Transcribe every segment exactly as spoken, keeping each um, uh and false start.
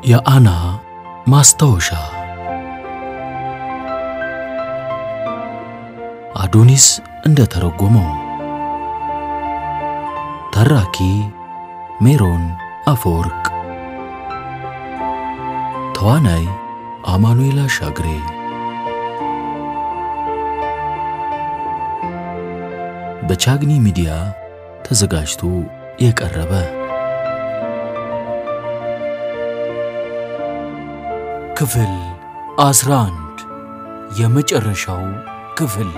የአና ማስታወሻ አዶኒስ እንደተረጎመው ተራኪ ሜሮን አፈወርቅ ተዋናይ አማኑኤል አሻግሬ በቻግኒ ሚዲያ ተዘጋጅቶ የቀረበ ክፍል አስራ አንድ የመጨረሻው ክፍል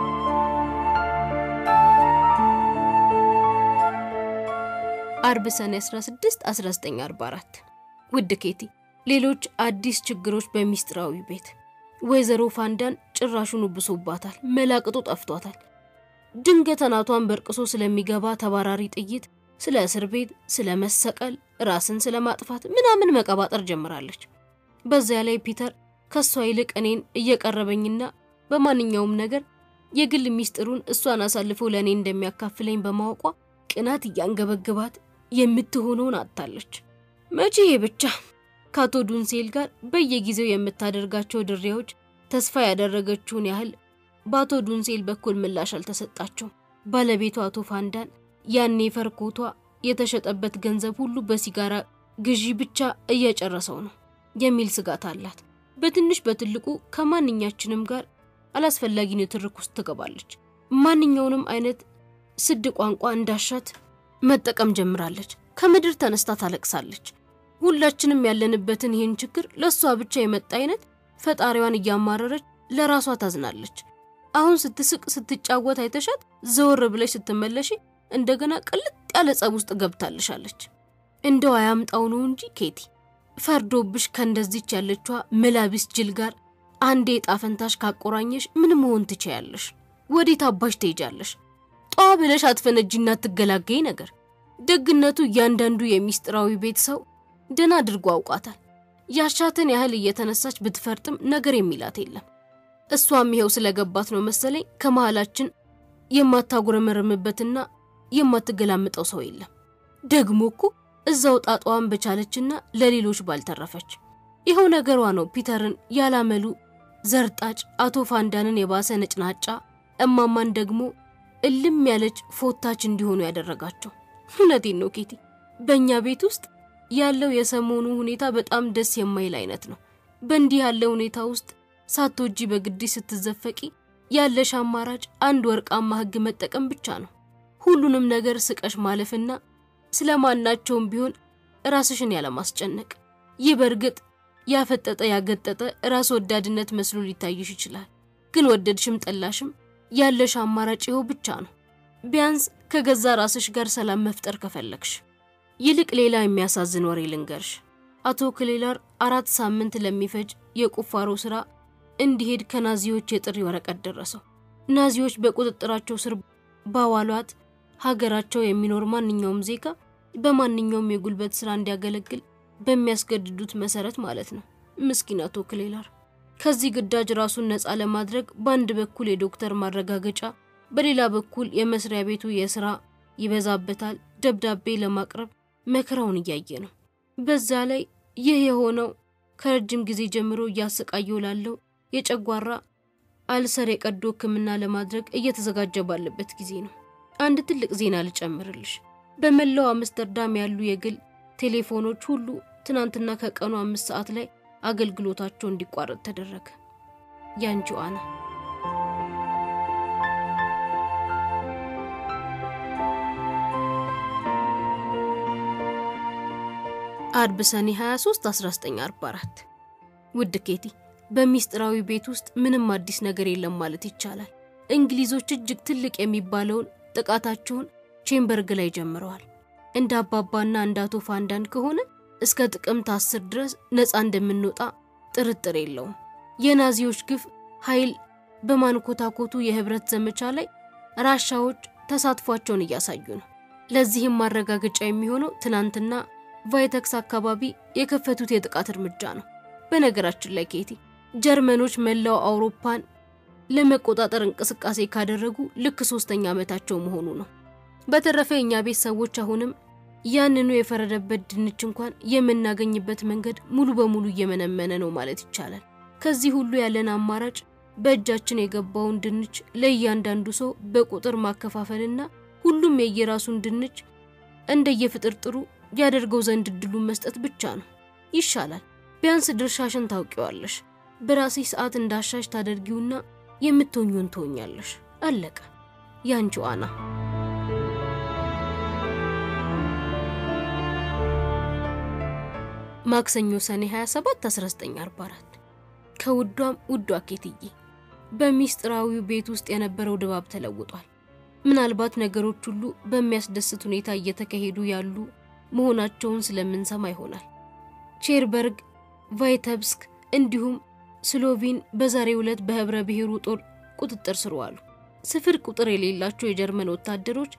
አርብ ሰኔ አስራ ስድስት አስራ ዘጠኝ አርባ አራት ውድ ኬቲ ሌሎች አዲስ ችግሮች በሚስጥራዊ ቤት ወይዘሮ ፋንዳን ጭራሹን ብሶባታል መላቅጡ ጠፍቷታል ድንገት አናቷን በርቅሶ ስለሚገባ ተባራሪ ጥይት ስለ እስር ቤት ስለ መሰቀል ራስን ስለማጥፋት ምናምን መቀባጠር ጀምራለች በዚያ ላይ ፒተር ከሷ ይልቅ እኔን እየቀረበኝና በማንኛውም ነገር የግል ሚስጥሩን እሷን አሳልፎ ለኔ እንደሚያካፍለኝ በማወቋ ቅናት ያንገበግባት የምትሆነውን አጣለች መቼ ብቻ ካቶ ዱንሴል ጋር በየጊዜው የምታደርጋቸው ድሪያዎች ተስፋ ያደረገችውን ያህል ባቶ ዱንሴል በኩል ምላሽ አልተሰጣቸው ባለቤቷ አቶ ፋንዳን ያኔ ፈርኮቷ የተሸጠበት ገንዘብ ሁሉ በሲጋራ ግዢ ብቻ እየጨረሰው ነው የሚል ስጋት አላት በትንሽ በትልቁ ከማንኛችንም ጋር አላስፈላጊ ንትርክ ውስጥ ተገባለች ማንኛውንም አይነት ስድ ቋንቋ እንዳሻት መጠቀም ጀምራለች ከምድር ተነስታ ታለቅሳለች ሁላችንም ያለንበትን ይህን ችግር ለሷ ብቻ የመጣ አይነት ፈጣሪዋን እያማረረች ለራሷ ታዝናለች አሁን ስትስቅ ስትጫወት አይተሻት ዘወር ብለሽ ስትመለሽ እንደገና ቅልጥ ያለ ጸብ ውስጥ ገብታለሻለች እንደው አያምጣው ነው እንጂ ኬቲ ፈርዶብሽ ከእንደዚች ያለችዋ መላቢስ ጅል ጋር አንዴ ጣፈንታሽ ካቆራኘሽ ምን መሆን ትችያለሽ ወዴት አባሽ ትሄጃለሽ ጧ ብለሽ አትፈነጂና ትገላገይ ነገር ደግነቱ ያንዳንዱ የሚስጥራዊ ቤት ሰው ደና አድርጎ አውቃታል ያሻተን ያህል እየተነሳች ብትፈርጥም ነገር የሚላት የለም እሷም ይሄው ስለገባት ነው መሰለኝ ከመሃላችን የማታጉረመረምበትና የማትገላምጠው ሰው የለም ደግሞኩ እዛው ጣጣዋን በቻለችና ለሌሎች ባልተረፈች ይሄው ነገሯ ነው ፒተርን ያላመሉ ዘርጣጭ አቶ ፋንዳንን የባሰ ነጭናጫ እማማን ደግሞ እልም ያለች ፎታች እንዲሆኑ ያደረጋቸው እውነቴን ነው ኬቲ በእኛ ቤት ውስጥ ያለው የሰሞኑ ሁኔታ በጣም ደስ የማይል አይነት ነው በእንዲህ ያለው ሁኔታ ውስጥ ሳትወጂ በግድ ስትዘፈቂ ያለሽ አማራጭ አንድ ወርቃማ ህግ መጠቀም ብቻ ነው ሁሉንም ነገር ስቀሽ ማለፍና ስለማናቸውም ቢሆን ራስሽን ያለ ማስጨነቅ ይበርግጥ ያፈጠጠ ያገጠጠ ራስ ወዳድነት መስሎ ሊታይሽ ይችላል ግን ወደድሽም ጠላሽም ያለሽ አማራጭ ይኸው ብቻ ነው ቢያንስ ከገዛ ራስሽ ጋር ሰላም መፍጠር ከፈለክሽ ይልቅ ሌላ የሚያሳዝን ወሬ ልንገርሽ አቶ ክሌላር አራት ሳምንት ለሚፈጅ የቁፋሮ ስራ እንዲሄድ ከናዚዎች የጥሪ ወረቀት ደረሰው ናዚዎች በቁጥጥራቸው ስር ባዋሏት ሀገራቸው የሚኖር ማንኛውም ዜጋ በማንኛውም የጉልበት ስራ እንዲያገለግል በሚያስገድዱት መሰረት ማለት ነው ምስኪን አቶ ክሌላር ከዚህ ግዳጅ ራሱን ነፃ ለማድረግ በአንድ በኩል የዶክተር ማረጋገጫ በሌላ በኩል የመስሪያ ቤቱ የሥራ ይበዛበታል ደብዳቤ ለማቅረብ መከራውን ያያየ ነው በዛ ላይ ይህ የሆነው ከረጅም ጊዜ ጀምሮ ያሰቃየው ላለው የጨጓራ አልሰር የቀዶ ህክምና ለማድረግ እየተዘጋጀ ባለበት ጊዜ ነው አንድ ትልቅ ዜና ልጨምርልሽ በመላው አምስተርዳም ያሉ የግል ቴሌፎኖች ሁሉ ትናንትና ከቀኑ አምስት ሰዓት ላይ አገልግሎታቸው እንዲቋረጥ ተደረገ ያንቺ አና አርብ ሰኔ ሃያ ሶስት አስራ ዘጠኝ አርባ አራት ውድ ኬቲ በሚስጥራዊ ቤት ውስጥ ምንም አዲስ ነገር የለም ማለት ይቻላል እንግሊዞች እጅግ ትልቅ የሚባለውን ጥቃታቸውን ቼምበርግ ላይ ጀምረዋል እንደ አባባና እንደ አቶ ፋንዳን ከሆነ እስከ ጥቅምት አስር ድረስ ነፃ እንደምንወጣ ጥርጥር የለውም የናዚዎች ግፍ ኃይል በማንኮታኮቱ የህብረት ዘመቻ ላይ ራሻዎች ተሳትፏቸውን እያሳዩ ነው ለዚህም ማረጋገጫ የሚሆነው ትናንትና ቫይተክስ አካባቢ የከፈቱት የጥቃት እርምጃ ነው በነገራችን ላይ ኬቲ ጀርመኖች መላው አውሮፓን ለመቆጣጠር እንቅስቃሴ ካደረጉ ልክ ሶስተኛ ዓመታቸው መሆኑ ነው በተረፈ እኛ ቤት ሰዎች አሁንም ያንኑ የፈረደበት ድንች እንኳን የምናገኝበት መንገድ ሙሉ በሙሉ እየመነመነ ነው ማለት ይቻላል። ከዚህ ሁሉ ያለን አማራጭ በእጃችን የገባውን ድንች ለእያንዳንዱ ሰው በቁጥር ማከፋፈልና ሁሉም የየራሱን ድንች እንደየፍጥርጥሩ ያደርገው ዘንድ እድሉን መስጠት ብቻ ነው። ይሻላል። ቢያንስ ድርሻሽን ታውቂዋለሽ። በራስሽ ሰዓት እንዳሻሽ ታደርጊውና የምትሆኚውን ትሆኛለሽ። አለቀ። ያንቺው አና። ማክሰኞ ሰኔ ሃያ ሰባት አስራ ዘጠኝ አርባ አራት ከውዷም ውዷ ኬትዬ በሚስጥራዊው ቤት ውስጥ የነበረው ድባብ ተለውጧል። ምናልባት ነገሮች ሁሉ በሚያስደስት ሁኔታ እየተካሄዱ ያሉ መሆናቸውን ስለምንሰማ ይሆናል። ቼርበርግ፣ ቫይተብስክ እንዲሁም ስሎቪን በዛሬው ዕለት በህብረ ብሔሩ ጦር ቁጥጥር ስር ዋሉ። ስፍር ቁጥር የሌላቸው የጀርመን ወታደሮች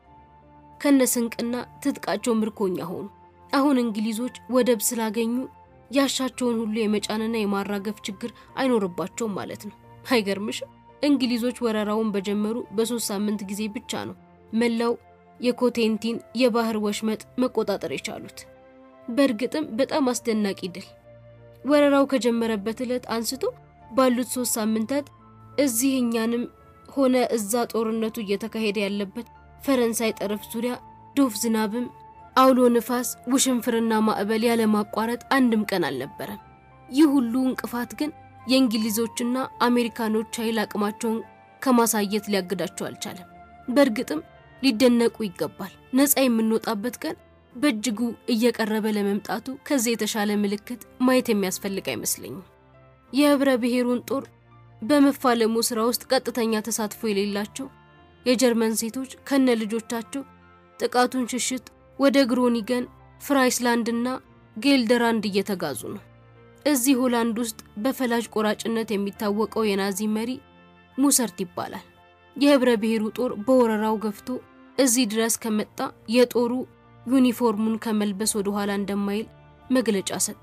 ከነስንቅና ትጥቃቸው ምርኮኛ ሆኑ። አሁን እንግሊዞች ወደብ ስላገኙ ያሻቸውን ሁሉ የመጫንና የማራገፍ ችግር አይኖርባቸውም ማለት ነው። አይገርምሽም? እንግሊዞች ወረራውን በጀመሩ በሶስት ሳምንት ጊዜ ብቻ ነው መላው የኮቴንቲን የባህር ወሽመጥ መቆጣጠር የቻሉት። በእርግጥም በጣም አስደናቂ ድል። ወረራው ከጀመረበት ዕለት አንስቶ ባሉት ሶስት ሳምንታት እዚህኛንም ሆነ እዛ ጦርነቱ እየተካሄደ ያለበት ፈረንሳይ ጠረፍ ዙሪያ ዶፍ ዝናብም አውሎ ንፋስ ውሽንፍርና ማዕበል ያለ ማቋረጥ አንድም ቀን አልነበረም። ይህ ሁሉ እንቅፋት ግን የእንግሊዞችና አሜሪካኖች ኃይል አቅማቸውን ከማሳየት ሊያግዳቸው አልቻለም። በእርግጥም ሊደነቁ ይገባል። ነፃ የምንወጣበት ቀን በእጅጉ እየቀረበ ለመምጣቱ ከዚህ የተሻለ ምልክት ማየት የሚያስፈልግ አይመስለኝም። የህብረ ብሔሩን ጦር በመፋለሙ ስራ ውስጥ ቀጥተኛ ተሳትፎ የሌላቸው የጀርመን ሴቶች ከነ ልጆቻቸው ጥቃቱን ሽሽት ወደ ግሮኒገን፣ ፍራይስላንድና ጌልደራንድ እየተጋዙ ነው። እዚህ ሆላንድ ውስጥ በፈላጭ ቆራጭነት የሚታወቀው የናዚ መሪ ሙሰርት ይባላል። የህብረ ብሔሩ ጦር በወረራው ገፍቶ እዚህ ድረስ ከመጣ የጦሩ ዩኒፎርሙን ከመልበስ ወደ ኋላ እንደማይል መግለጫ ሰጠ።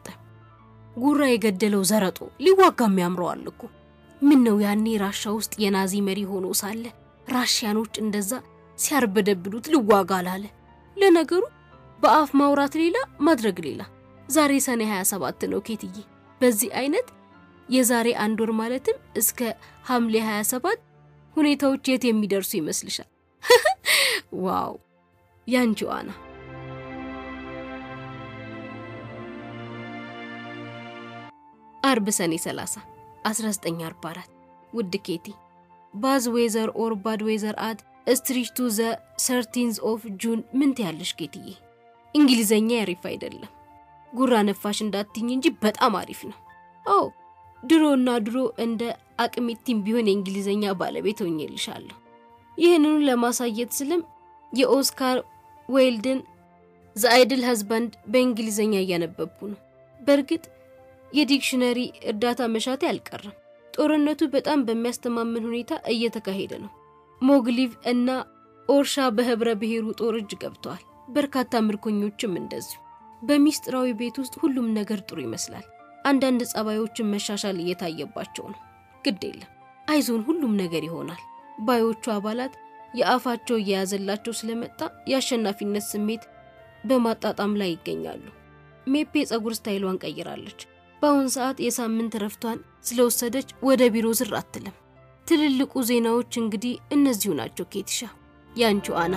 ጉራ የገደለው ዘረጦ ሊዋጋም ያምረዋል እኮ። ምን ነው ያኔ ራሻ ውስጥ የናዚ መሪ ሆኖ ሳለ ራሽያኖች እንደዛ ሲያርበደብዱት ሊዋጋ አላለ። ለነገሩ በአፍ ማውራት ሌላ ማድረግ ሌላ። ዛሬ ሰኔ ሃያ ሰባት ነው ኬትዬ። በዚህ አይነት የዛሬ አንድ ወር ማለትም እስከ ሐምሌ ሃያ ሰባት ሁኔታዎች የት የሚደርሱ ይመስልሻል? ዋው! ያንቺው አና። አርብ ሰኔ ሰላሳ አስራ ዘጠኝ አርባ አራት ውድ ኬቲ ባዝ ዌዘር ኦር ባድ ዌዘር አት ስትሪች ቱ ዘ ሰርቲንዝ ኦፍ ጁን ምን ትያለሽ ኬትዬ? እንግሊዘኛ ያሪፍ አይደለም። ጉራ ነፋሽ እንዳትኝ እንጂ በጣም አሪፍ ነው። አዎ ድሮና ድሮ እንደ አቅሚቲም ቢሆን የእንግሊዘኛ ባለቤት ሆኜልሻለሁ። ይህንን ለማሳየት ስልም የኦስካር ዌልድን ዘ አይድል ሃዝባንድ በእንግሊዘኛ እያነበብኩ ነው። በእርግጥ የዲክሽነሪ እርዳታ መሻት ያልቀረም። ጦርነቱ በጣም በሚያስተማምን ሁኔታ እየተካሄደ ነው። ሞግሊቭ እና ኦርሻ በህብረ ብሔሩ ጦር እጅ ገብተዋል። በርካታ ምርኮኞችም እንደዚሁ። በሚስጥራዊ ቤት ውስጥ ሁሉም ነገር ጥሩ ይመስላል። አንዳንድ ጸባዮችን መሻሻል እየታየባቸው ነው። ግድ የለም አይዞን፣ ሁሉም ነገር ይሆናል። ባዮቹ አባላት የአፋቸው እየያዘላቸው ስለመጣ የአሸናፊነት ስሜት በማጣጣም ላይ ይገኛሉ። ሜፔ ጸጉር ስታይሏን ቀይራለች። በአሁን ሰዓት የሳምንት ረፍቷን ስለወሰደች ወደ ቢሮ ዝር አትልም። ትልልቁ ዜናዎች እንግዲህ እነዚሁ ናቸው ኬትሻ። ያንቺው አና።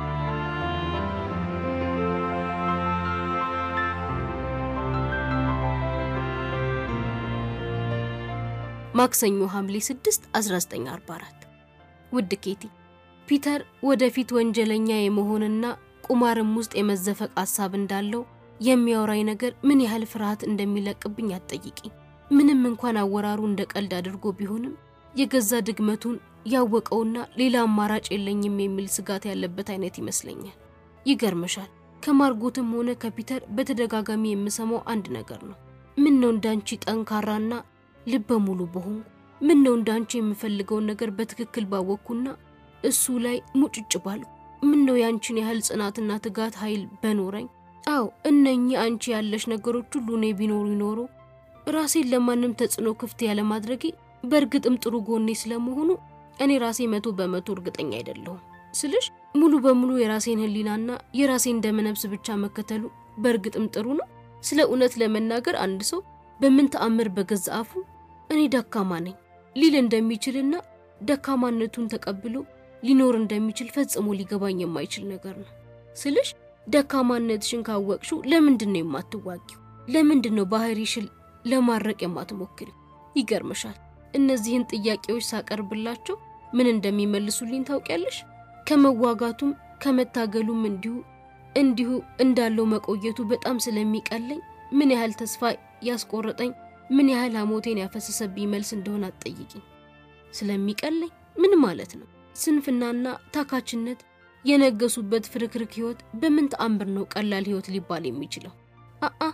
ማክሰኞ ሐምሌ ስድስት አስራ ዘጠኝ አርባ አራት ውድ ኬቲ ፒተር ወደፊት ወንጀለኛ የመሆንና ቁማርም ውስጥ የመዘፈቅ ሐሳብ እንዳለው የሚያወራይ ነገር ምን ያህል ፍርሃት እንደሚለቅብኝ አትጠይቂ። ምንም እንኳን አወራሩ እንደቀልድ አድርጎ ቢሆንም የገዛ ድግመቱን ያወቀውና ሌላ አማራጭ የለኝም የሚል ስጋት ያለበት አይነት ይመስለኛል። ይገርምሻል፣ ከማርጎትም ሆነ ከፒተር በተደጋጋሚ የምሰማው አንድ ነገር ነው። ምን ነው እንዳንቺ ጠንካራና ልበ ሙሉ በሆንኩ፣ ምን ነው እንዳንቺ የምፈልገው ነገር በትክክል ባወቅኩና እሱ ላይ ሙጭጭ ባልኩ፣ ምን ነው ያንቺን ያህል ጽናትና ትጋት ኃይል በኖረኝ። አው እነኚህ አንቺ ያለሽ ነገሮች ሁሉ ነው ቢኖሩ ይኖሩ ራሴን ለማንም ተጽኖ ክፍት ያለ ማድረጌ በእርግጥም ጥሩ ጎኔ ስለመሆኑ እኔ ራሴ መቶ በመቶ እርግጠኛ አይደለሁም ስልሽ ሙሉ በሙሉ የራሴን ህሊናና የራሴን ደመነፍስ ብቻ መከተሉ በርግጥም ጥሩ ነው? ስለ እውነት ለመናገር አንድ ሰው በምን ተአምር በገዛ አፉ እኔ ደካማ ነኝ ሊል እንደሚችልና ደካማነቱን ተቀብሎ ሊኖር እንደሚችል ፈጽሞ ሊገባኝ የማይችል ነገር ነው። ስልሽ ደካማነትሽን ካወቅሽው ለምንድን ነው የማትዋጊው? ለምንድን ነው ባህሪሽን ለማረቅ የማትሞክሪው? ይገርምሻል፣ እነዚህን ጥያቄዎች ሳቀርብላቸው ምን እንደሚመልሱልኝ ታውቂያለሽ? ከመዋጋቱም ከመታገሉም እንዲሁ እንዲሁ እንዳለው መቆየቱ በጣም ስለሚቀለኝ ምን ያህል ተስፋ ያስቆረጠኝ ምን ያህል አሞቴን ያፈሰሰብኝ መልስ እንደሆነ አትጠይቂኝ። ስለሚቀለኝ ምን ማለት ነው? ስንፍናና ታካችነት የነገሱበት ፍርክርክ ህይወት በምን ተአምር ነው ቀላል ህይወት ሊባል የሚችለው? አአ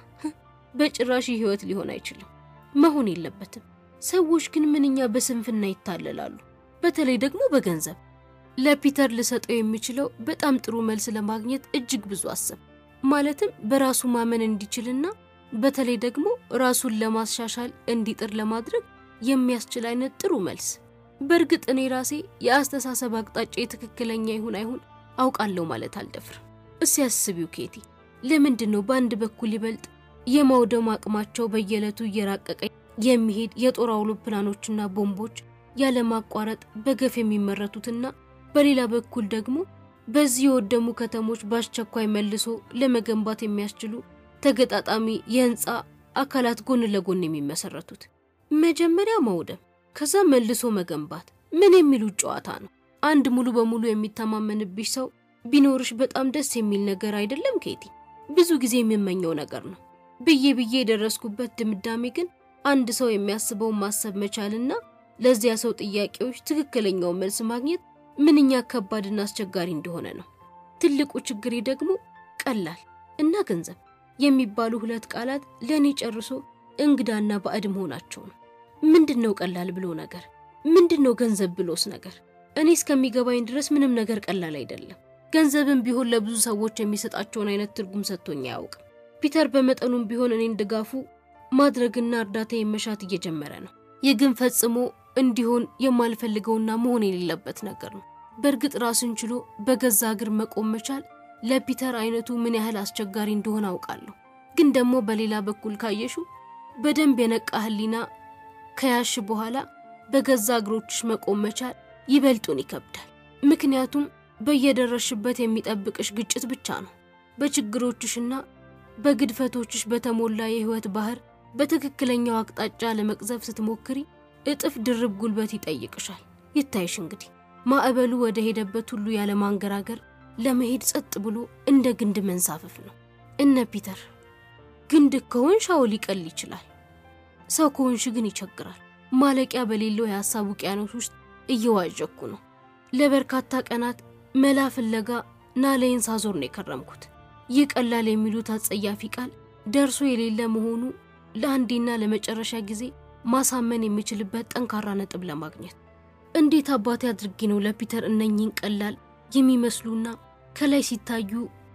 በጭራሽ ህይወት ሊሆን አይችልም፣ መሆን የለበትም። ሰዎች ግን ምንኛ በስንፍና ይታለላሉ፣ በተለይ ደግሞ በገንዘብ። ለፒተር ልሰጠው የሚችለው በጣም ጥሩ መልስ ለማግኘት እጅግ ብዙ አሰብ፣ ማለትም በራሱ ማመን እንዲችልና በተለይ ደግሞ ራሱን ለማሻሻል እንዲጥር ለማድረግ የሚያስችል አይነት ጥሩ መልስ። በርግጥ እኔ ራሴ የአስተሳሰብ አቅጣጫ ትክክለኛ ይሁን አይሁን አውቃለሁ ማለት አልደፍርም። እስያስቢው ኬቲ፣ ለምንድን ነው በአንድ በኩል ይበልጥ የማውደም አቅማቸው በየለቱ እየራቀቀ የሚሄድ የጦር አውሮፕላኖችና ቦምቦች ያለ ማቋረጥ በገፍ የሚመረቱትና በሌላ በኩል ደግሞ በዚህ የወደሙ ከተሞች በአስቸኳይ መልሶ ለመገንባት የሚያስችሉ ተገጣጣሚ የህንጻ አካላት ጎን ለጎን የሚመሰረቱት? መጀመሪያ ማውደም ከዛ መልሶ መገንባት ምን የሚሉ ጨዋታ ነው? አንድ ሙሉ በሙሉ የሚተማመንብሽ ሰው ቢኖርሽ በጣም ደስ የሚል ነገር አይደለም ኬቲ? ብዙ ጊዜ የሚመኘው ነገር ነው ብዬ ብዬ የደረስኩበት ድምዳሜ ግን አንድ ሰው የሚያስበው ማሰብ መቻልና ለዚያ ሰው ጥያቄዎች ትክክለኛው መልስ ማግኘት ምንኛ ከባድና አስቸጋሪ እንደሆነ ነው። ትልቁ ችግሬ ደግሞ ቀላል እና ገንዘብ የሚባሉ ሁለት ቃላት ለኔ ጨርሶ እንግዳና ባዕድ መሆናቸው ነው። ምንድነው ቀላል ብሎ ነገር? ምንድነው ገንዘብ ብሎስ ነገር? እኔ እስከሚገባኝ ድረስ ምንም ነገር ቀላል አይደለም። ገንዘብም ቢሆን ለብዙ ሰዎች የሚሰጣቸውን አይነት ትርጉም ሰጥቶኝ አያውቅም። ፒተር በመጠኑም ቢሆን እኔን ድጋፉ ማድረግና እርዳታ የመሻት እየጀመረ ነው። የግን ፈጽሞ እንዲሆን የማልፈልገውና መሆን የሌለበት ነገር ነው። በርግጥ ራስን ችሎ በገዛ እግር መቆም መቻል ለፒተር አይነቱ ምን ያህል አስቸጋሪ እንደሆነ አውቃለሁ። ግን ደግሞ በሌላ በኩል ካየሹ በደንብ የነቃ ህሊና ከያሽ በኋላ በገዛ እግሮችሽ መቆም መቻል ይበልጡን ይከብዳል። ምክንያቱም በየደረሽበት የሚጠብቅሽ ግጭት ብቻ ነው። በችግሮችሽና በግድፈቶችሽ በተሞላ የህይወት ባህር በትክክለኛው አቅጣጫ ለመቅዘፍ ስትሞክሪ እጥፍ ድርብ ጉልበት ይጠይቅሻል። ይታይሽ እንግዲህ ማዕበሉ ወደ ሄደበት ሁሉ ያለ ማንገራገር ለመሄድ ጸጥ ብሎ እንደ ግንድ መንሳፈፍ ነው። እነ ፒተር ግንድ ከሆንሽ አዎ ሊቀል ይችላል፣ ሰው ከሆንሽ ግን ይቸግራል። ማለቂያ በሌለው የሐሳብ ውቅያኖስ ውስጥ እየዋዠኩ ነው። ለበርካታ ቀናት መላ ፍለጋ ናለይን ሳዞር ነው የከረምኩት። ይህ ቀላል የሚሉት አጸያፊ ቃል ደርሶ የሌለ መሆኑ ለአንዴና ለመጨረሻ ጊዜ ማሳመን የሚችልበት ጠንካራ ነጥብ ለማግኘት እንዴት አባቴ አድርጌ ነው ለፒተር እነኚህን ቀላል የሚመስሉና ከላይ ሲታዩ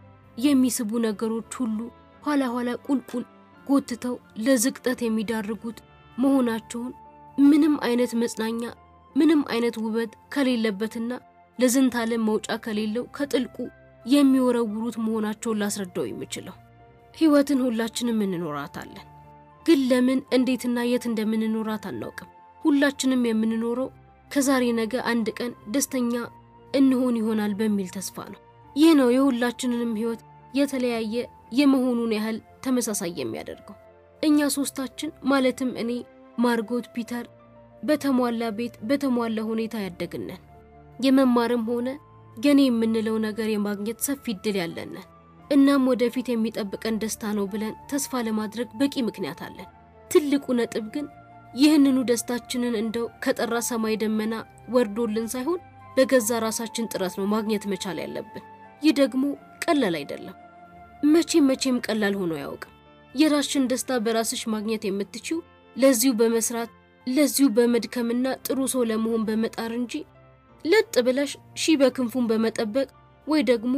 የሚስቡ ነገሮች ሁሉ ኋላ ኋላ ቁልቁል ጎትተው ለዝቅጠት የሚዳርጉት መሆናቸውን ምንም አይነት መጽናኛ ምንም አይነት ውበት ከሌለበትና ለዝንታለም መውጫ ከሌለው ከጥልቁ የሚወረውሩት መሆናቸውን ላስረዳው የምችለው? ህይወትን ሁላችንም እንኖራታለን፣ ግን ለምን እንዴትና የት እንደምንኖራት አናውቅም። ሁላችንም የምንኖረው ከዛሬ ነገ አንድ ቀን ደስተኛ እንሆን ይሆናል በሚል ተስፋ ነው። ይህ ነው የሁላችንንም ህይወት የተለያየ የመሆኑን ያህል ተመሳሳይ የሚያደርገው። እኛ ሶስታችን ማለትም እኔ፣ ማርጎት፣ ፒተር በተሟላ ቤት በተሟላ ሁኔታ ያደግነን፣ የመማርም ሆነ ገኔ የምንለው ነገር የማግኘት ሰፊ እድል ያለን። እናም ወደፊት የሚጠብቀን ደስታ ነው ብለን ተስፋ ለማድረግ በቂ ምክንያት አለን። ትልቁ ነጥብ ግን ይህንኑ ደስታችንን እንደው ከጠራ ሰማይ ደመና ወርዶልን ሳይሆን በገዛ ራሳችን ጥረት ነው ማግኘት መቻል ያለብን። ይህ ደግሞ ቀላል አይደለም። መቼም መቼም ቀላል ሆኖ ያውቅም። የራስሽን ደስታ በራስሽ ማግኘት የምትችው ለዚሁ በመስራት ለዚሁ በመድከምና ጥሩ ሰው ለመሆን በመጣር እንጂ ለጥ ብለሽ ሺ በክንፉን በመጠበቅ ወይ ደግሞ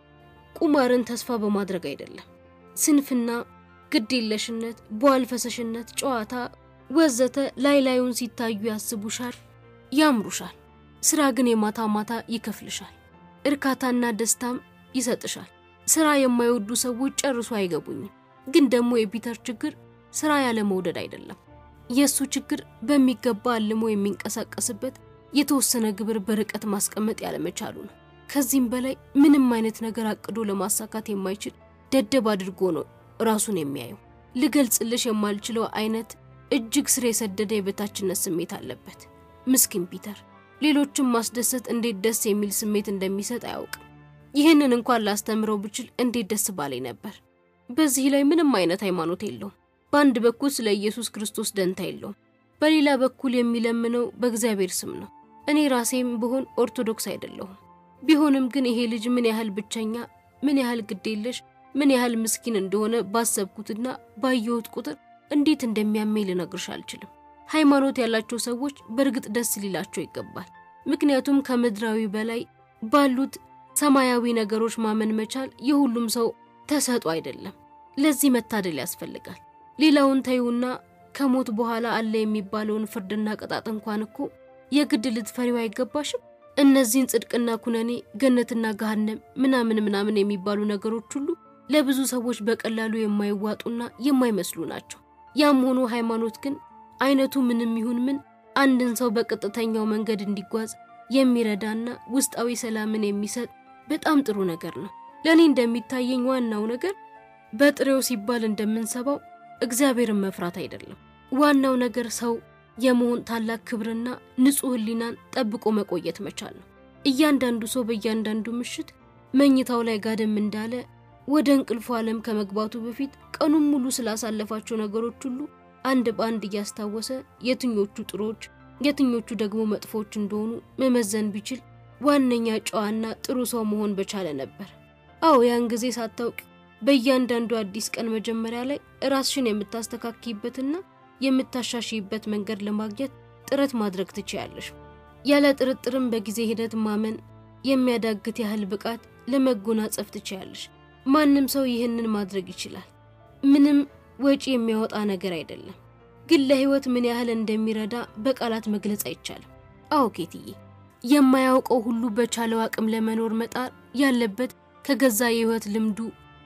ቁማርን ተስፋ በማድረግ አይደለም። ስንፍና፣ ግዴለሽነት፣ ቧልፈሰሽነት፣ ጨዋታ ወዘተ ላይ ላዩን ሲታዩ ያስቡሻል፣ ያምሩሻል። ስራ ግን የማታ ማታ ይከፍልሻል። እርካታና ደስታም ይሰጥሻል። ስራ የማይወዱ ሰዎች ጨርሶ አይገቡኝም። ግን ደግሞ የፒተር ችግር ስራ ያለ መውደድ አይደለም። የሱ ችግር በሚገባ አልሞ የሚንቀሳቀስበት የተወሰነ ግብር በርቀት ማስቀመጥ ያለ መቻሉ ነው። ከዚህም በላይ ምንም አይነት ነገር አቅዶ ለማሳካት የማይችል ደደብ አድርጎ ነው ራሱን የሚያየው። ልገልጽልሽ የማልችለው አይነት እጅግ ስር የሰደደ የበታችነት ስሜት አለበት። ምስኪን ፒተር ሌሎችን ማስደሰት እንዴት ደስ የሚል ስሜት እንደሚሰጥ አያውቅም። ይህንን እንኳን ላስተምረው ብችል እንዴት ደስ ባለኝ ነበር። በዚህ ላይ ምንም አይነት ሃይማኖት የለውም። በአንድ በኩል ስለ ኢየሱስ ክርስቶስ ደንታ የለውም፣ በሌላ በኩል የሚለምነው በእግዚአብሔር ስም ነው። እኔ ራሴም ብሆን ኦርቶዶክስ አይደለሁም። ቢሆንም ግን ይሄ ልጅ ምን ያህል ብቸኛ፣ ምን ያህል ግዴለሽ፣ ምን ያህል ምስኪን እንደሆነ ባሰብኩትና ባየሁት ቁጥር እንዴት እንደሚያመኝ ልነግርሽ አልችልም። ሃይማኖት ያላቸው ሰዎች በርግጥ ደስ ሊላቸው ይገባል። ምክንያቱም ከምድራዊ በላይ ባሉት ሰማያዊ ነገሮች ማመን መቻል የሁሉም ሰው ተሰጥኦ አይደለም። ለዚህ መታደል ያስፈልጋል። ሌላውን ታዩና ከሞት በኋላ አለ የሚባለውን ፍርድና ቅጣት እንኳን እኮ የግድ ልትፈሪው አይገባሽም። እነዚህን ጽድቅና ኩነኔ፣ ገነትና ገሃነም ምናምን ምናምን የሚባሉ ነገሮች ሁሉ ለብዙ ሰዎች በቀላሉ የማይዋጡና የማይመስሉ ናቸው። ያም ሆኖ ሃይማኖት ግን አይነቱ ምንም ይሁን ምን አንድን ሰው በቀጥተኛው መንገድ እንዲጓዝ የሚረዳና ውስጣዊ ሰላምን የሚሰጥ በጣም ጥሩ ነገር ነው። ለኔ እንደሚታየኝ ዋናው ነገር በጥሬው ሲባል እንደምንሰባው እግዚአብሔርን መፍራት አይደለም። ዋናው ነገር ሰው የመሆን ታላቅ ክብርና ንጹህ ህሊናን ጠብቆ መቆየት መቻል ነው። እያንዳንዱ ሰው በእያንዳንዱ ምሽት መኝታው ላይ ጋደም እንዳለ ወደ እንቅልፉ ዓለም ከመግባቱ በፊት ቀኑን ሙሉ ስላሳለፋቸው ነገሮች ሁሉ አንድ ባንድ እያስታወሰ የትኞቹ ጥሩዎች የትኞቹ ደግሞ መጥፎች እንደሆኑ መመዘን ቢችል ዋነኛ ጨዋና ጥሩ ሰው መሆን በቻለ ነበር። አዎ ያን ጊዜ ሳታውቅ በእያንዳንዱ አዲስ ቀን መጀመሪያ ላይ ራስሽን የምታስተካክይበትና የምታሻሽይበት መንገድ ለማግኘት ጥረት ማድረግ ትችያለሽ። ያለ ጥርጥርም በጊዜ ሂደት ማመን የሚያዳግት ያህል ብቃት ለመጎናጸፍ ትችያለሽ። ማንም ሰው ይህንን ማድረግ ይችላል። ምንም ወጪ የሚያወጣ ነገር አይደለም። ግን ለህይወት ምን ያህል እንደሚረዳ በቃላት መግለጽ አይቻልም። አዎ ኬትዬ፣ የማያውቀው ሁሉ በቻለው አቅም ለመኖር መጣር ያለበት ከገዛ የህይወት ልምዱ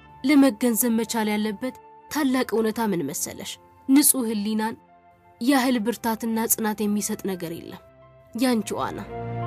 ለመገንዘብ መቻል ያለበት ታላቅ እውነታ ምን መሰለሽ? ንጹህ ህሊናን ያህል ብርታትና ጽናት የሚሰጥ ነገር የለም። ያንቺ ዋና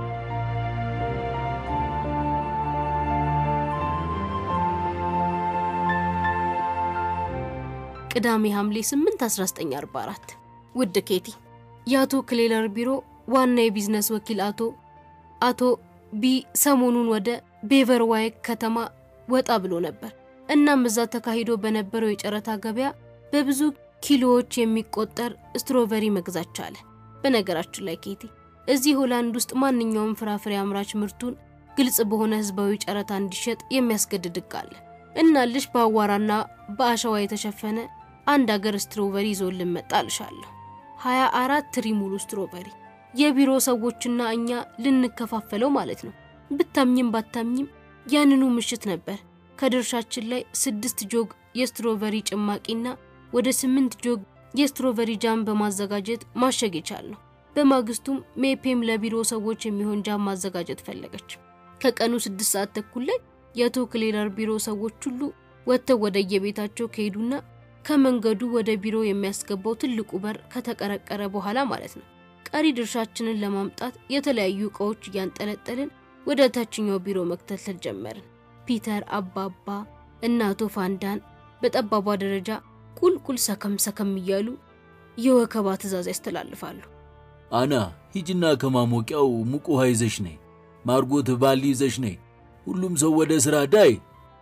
ቅዳሜ ሐምሌ ስምንት አስራ ዘጠኝ አርባ አራት ውድ ኬቲ፣ ያቶ ክሌለር ቢሮ ዋና የቢዝነስ ወኪል አቶ አቶ ቢ ሰሞኑን ወደ ቤቨርዋይክ ከተማ ወጣ ብሎ ነበር። እናም እዛ ተካሂዶ በነበረው የጨረታ ገበያ በብዙ ኪሎዎች የሚቆጠር ስትሮቨሪ መግዛት ቻለ። በነገራችን ላይ ኬቲ፣ እዚህ ሆላንድ ውስጥ ማንኛውም ፍራፍሬ አምራች ምርቱን ግልጽ በሆነ ህዝባዊ ጨረታ እንዲሸጥ የሚያስገድድ ህግ አለ። እና ልጅ በአዋራና በአሸዋ የተሸፈነ አንድ አገር ስትሮቨሪ ይዞልን መጣልሻለሁ። ሃያ አራት ትሪ ሙሉ ስትሮቨሪ የቢሮ ሰዎችና እኛ ልንከፋፈለው ማለት ነው። ብታምኝም ባታምኝም ያንኑ ምሽት ነበር ከድርሻችን ላይ ስድስት ጆግ የስትሮቨሪ ጭማቂና ወደ ስምንት ጆግ የስትሮቨሪ ጃም በማዘጋጀት ማሸግ ይቻላል። በማግስቱም ሜፔም ለቢሮ ሰዎች የሚሆን ጃም ማዘጋጀት ፈለገች። ከቀኑ ስድስት ሰዓት ተኩል ላይ የቶ ክሌለር ቢሮ ሰዎች ሁሉ ወጥተው ወደ የቤታቸው ከሄዱና ከመንገዱ ወደ ቢሮ የሚያስገባው ትልቁ በር ከተቀረቀረ በኋላ ማለት ነው ቀሪ ድርሻችንን ለማምጣት የተለያዩ ዕቃዎች ያንጠለጠልን ወደ ታችኛው ቢሮ መክተል ጀመርን። ፒተር፣ አባባ እና አቶ ፋንዳን በጠባቧ ደረጃ ቁልቁል ሰከም ሰከም እያሉ የወከባ ትዕዛዝ ያስተላልፋሉ። አና ሂጂና ከማሞቂያው ሙቅ ውሃ ይዘሽ ነይ፣ ማርጎት ባሊ ይዘሽ ነይ፣ ሁሉም ሰው ወደ ስራ ዳይ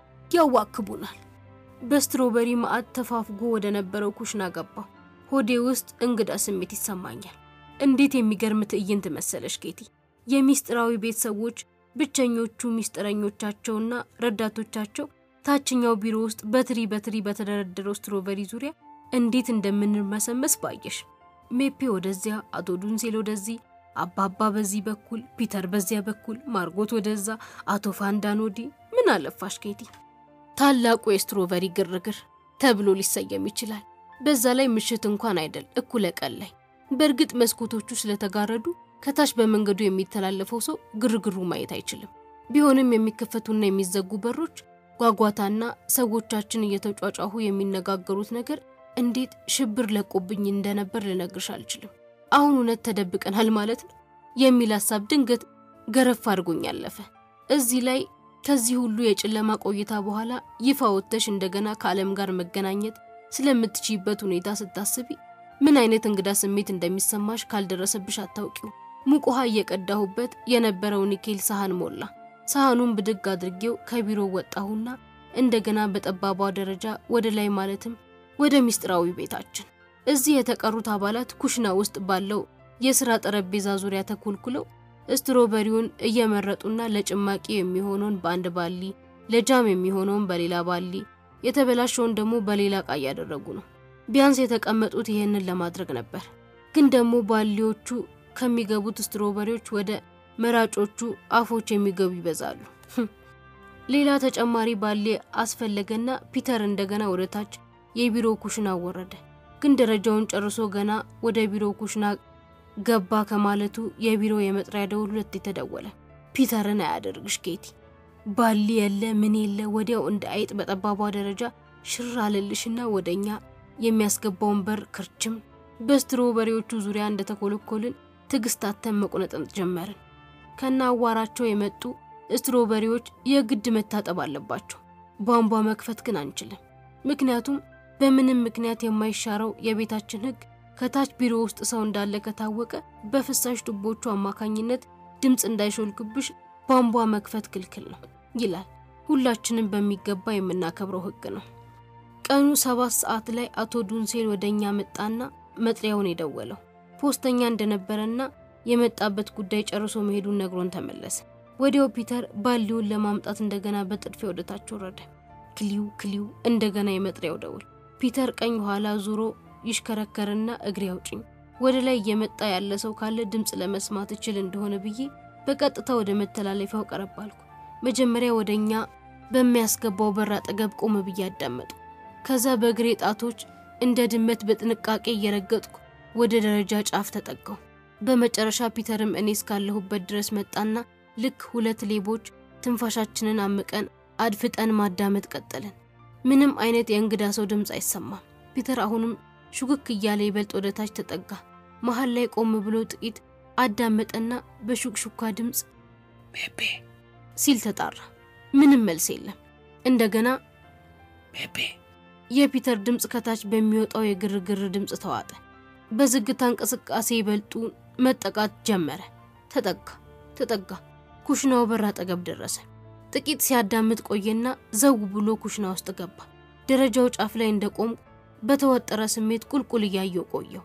ያዋክቡናል። በስትሮበሪ ማዕት ተፋፍጎ ወደ ነበረው ኩሽና ገባ። ሆዴ ውስጥ እንግዳ ስሜት ይሰማኛል። እንዴት የሚገርም ትዕይንት መሰለሽ ኬቲ! የሚስጥራዊ ቤተሰቦች ብቸኞቹ ሚስጥረኞቻቸውና ረዳቶቻቸው ታችኛው ቢሮ ውስጥ በትሪ በትሪ በተደረደረው ስትሮበሪ ዙሪያ እንዴት እንደምንመሰመስ ባየሽ። ሜፔ ወደዚያ፣ አቶ ዱንሴል ወደዚህ፣ አባባ በዚህ በኩል፣ ፒተር በዚያ በኩል፣ ማርጎት ወደዛ፣ አቶ ፋንዳን ወዲ። ምን አለፋሽ ኬቲ፣ ታላቁ የስትሮበሪ ግርግር ተብሎ ሊሰየም ይችላል። በዛ ላይ ምሽት እንኳን አይደል እኩለ ቀን ላይ። በርግጥ መስኮቶቹ ስለተጋረዱ ከታች በመንገዱ የሚተላለፈው ሰው ግርግሩ ማየት አይችልም። ቢሆንም የሚከፈቱና የሚዘጉ በሮች ጓጓታና ሰዎቻችን እየተጫጫሁ የሚነጋገሩት ነገር እንዴት ሽብር ለቆብኝ እንደነበር ልነግርሽ አልችልም። አሁን እውነት ተደብቀናል ማለት ነው የሚል ሐሳብ ድንገት ገረፍ አድርጎኝ አለፈ። እዚህ ላይ ከዚህ ሁሉ የጨለማ ቆይታ በኋላ ይፋ ወጥተሽ እንደገና ከዓለም ጋር መገናኘት ስለምትችይበት ሁኔታ ስታስቢ ምን አይነት እንግዳ ስሜት እንደሚሰማሽ ካልደረሰብሽ አታውቂው። ሙቅ ውሃ እየቀዳሁበት የነበረው ኒኬል ሳህን ሞላ። ሳህኑን ብድግ አድርጌው ከቢሮ ወጣሁና እንደገና በጠባቧ ደረጃ ወደ ላይ ማለትም ወደ ሚስጥራዊ ቤታችን። እዚህ የተቀሩት አባላት ኩሽና ውስጥ ባለው የሥራ ጠረጴዛ ዙሪያ ተኩልኩለው ስትሮበሪውን እየመረጡና ለጭማቂ የሚሆነውን በአንድ ባሊ፣ ለጃም የሚሆነውን በሌላ ባሊ፣ የተበላሸውን ደግሞ በሌላ ዕቃ ያደረጉ ነው። ቢያንስ የተቀመጡት ይሄንን ለማድረግ ነበር። ግን ደግሞ ባሊዎቹ ከሚገቡት ስትሮበሪዎች ወደ መራጮቹ አፎች የሚገቡ ይበዛሉ። ሌላ ተጨማሪ ባሊ አስፈለገና ፒተር እንደገና ወደ ታች የቢሮ ኩሽና ወረደ። ግን ደረጃውን ጨርሶ ገና ወደ ቢሮ ኩሽና ገባ ከማለቱ የቢሮ የመጥሪያ ደውል ሁለት ተደወለ። ፒተርን አያደርግሽ ኬቲ፣ ባሊ የለ ምን የለ ወዲያው እንደ አይጥ በጠባቧ ደረጃ ሽር አለልሽና ወደኛ የሚያስገባውን በር ክርችም። በስትሮበሪዎቹ ዙሪያ እንደተኮለኮልን ትግስታተን መቆነጠን ጀመርን። ከናዋራቸው የመጡ ስትሮበሪዎች የግድ መታጠብ አለባቸው። ቧንቧ መክፈት ግን አንችልም። ምክንያቱም በምንም ምክንያት የማይሻረው የቤታችን ህግ ከታች ቢሮ ውስጥ ሰው እንዳለ ከታወቀ በፍሳሽ ቱቦቹ አማካኝነት ድምጽ እንዳይሾልክብሽ ቧንቧ መክፈት ክልክል ነው ይላል። ሁላችንም በሚገባ የምናከብረው ህግ ነው። ቀኑ ሰባት ሰዓት ላይ አቶ ዱንሴል ወደኛ መጣና መጥሪያውን የደወለው ፖስተኛ እንደነበረና የመጣበት ጉዳይ ጨርሶ መሄዱን ነግሮን ተመለሰ። ወዲያው ፒተር ባሊውን ለማምጣት እንደገና በጥድፊያ ወደ ታች ወረደ። ክሊው ክሊው እንደገና የመጥሪያው ደውል። ፒተር ቀኝ ኋላ ዙሮ ይሽከረከርና እግሬ አውጪኝ ወደ ላይ እየመጣ ያለ ሰው ካለ ድምጽ ለመስማት እችል እንደሆነ ብዬ በቀጥታ ወደ መተላለፊያው ቀረባልኩ። መጀመሪያ ወደኛ በሚያስገባው በር አጠገብ ቆም ብዬ አዳመጡ። ከዛ በእግሬ ጣቶች እንደ ድመት በጥንቃቄ እየረገጥኩ ወደ ደረጃ ጫፍ ተጠጋው። በመጨረሻ ፒተርም እኔ እስካለሁበት ድረስ መጣና ልክ ሁለት ሌቦች ትንፋሻችንን አምቀን አድፍጠን ማዳመጥ ቀጠልን። ምንም አይነት የእንግዳ ሰው ድምጽ አይሰማም። ፒተር አሁንም ሹክክ እያለ ይበልጥ ወደ ታች ተጠጋ። መሃል ላይ ቆም ብሎ ጥቂት አዳመጠና በሹክሹካ ድምጽ ቤቤ ሲል ተጣራ። ምንም መልስ የለም። እንደገና ቤቤ የፒተር ድምጽ ከታች በሚወጣው የግርግር ድምጽ ተዋጠ። በዝግታ እንቅስቃሴ ይበልጡ መጠቃት ጀመረ። ተጠጋ ተጠጋ ኩሽናው በር አጠገብ ደረሰ። ጥቂት ሲያዳምጥ ቆየና ዘው ብሎ ኩሽና ውስጥ ገባ። ደረጃው ጫፍ ላይ እንደቆም በተወጠረ ስሜት ቁልቁል ያየው ቆየው።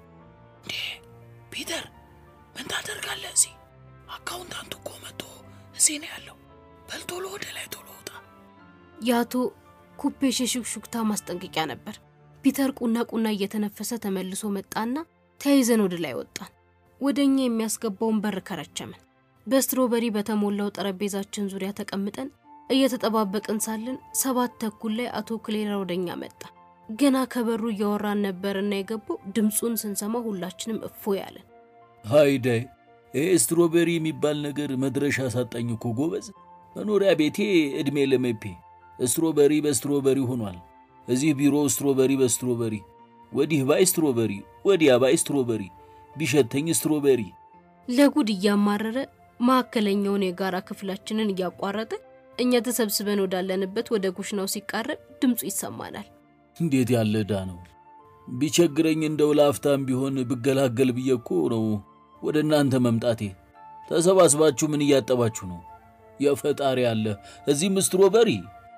ፒተር ምን ታደርጋለህ? እዚህ አካውንታንቱ እኮ መጥቶ እዚህ ነው ያለው። በልቶሎ ወደ ላይ ቶሎ ወጣ። ያቶ ኩፔሽ ሹክሹክታ ማስጠንቀቂያ ነበር። ፒተር ቁና ቁና እየተነፈሰ ተመልሶ መጣና ተያይዘን ወደ ላይ ወጣን። ወደኛ የሚያስገባውን በር ከረቸመን። በስትሮበሪ በተሞላው ጠረጴዛችን ዙሪያ ተቀምጠን እየተጠባበቅን ሳለን ሰባት ተኩል ላይ አቶ ክሌራ ወደኛ መጣ። ገና ከበሩ እያወራን ነበርና የገባው ድምጹን ስንሰማ ሁላችንም እፎ ያለን። ሃይዴ ስትሮበሪ የሚባል ነገር መድረሻ ሳጣኝ እኮ ጎበዝ። መኖሪያ ቤቴ እድሜ ለመፔ ስትሮበሪ በስትሮበሪ ሆኗል። እዚህ ቢሮ ስትሮበሪ በስትሮበሪ፣ ወዲህ ባይ ስትሮበሪ፣ ወዲያ ባይ ስትሮበሪ፣ ቢሸተኝ ስትሮበሪ። ለጉድ እያማረረ ማከለኛውን የጋራ ክፍላችንን ያቋረጠ እኛ ተሰብስበን ወዳለንበት ወደ ኩሽናው ሲቃረብ ድምጹ ይሰማናል። እንዴት ያለ ዳ ነው! ቢቸግረኝ እንደው ላፍታም ቢሆን ብገላገል ብየኮ ነው ወደ እናንተ መምጣቴ። ተሰባስባችሁ ምን ያጠባችሁ ነው? የፈጣሪ ያለ እዚህ ስትሮበሪ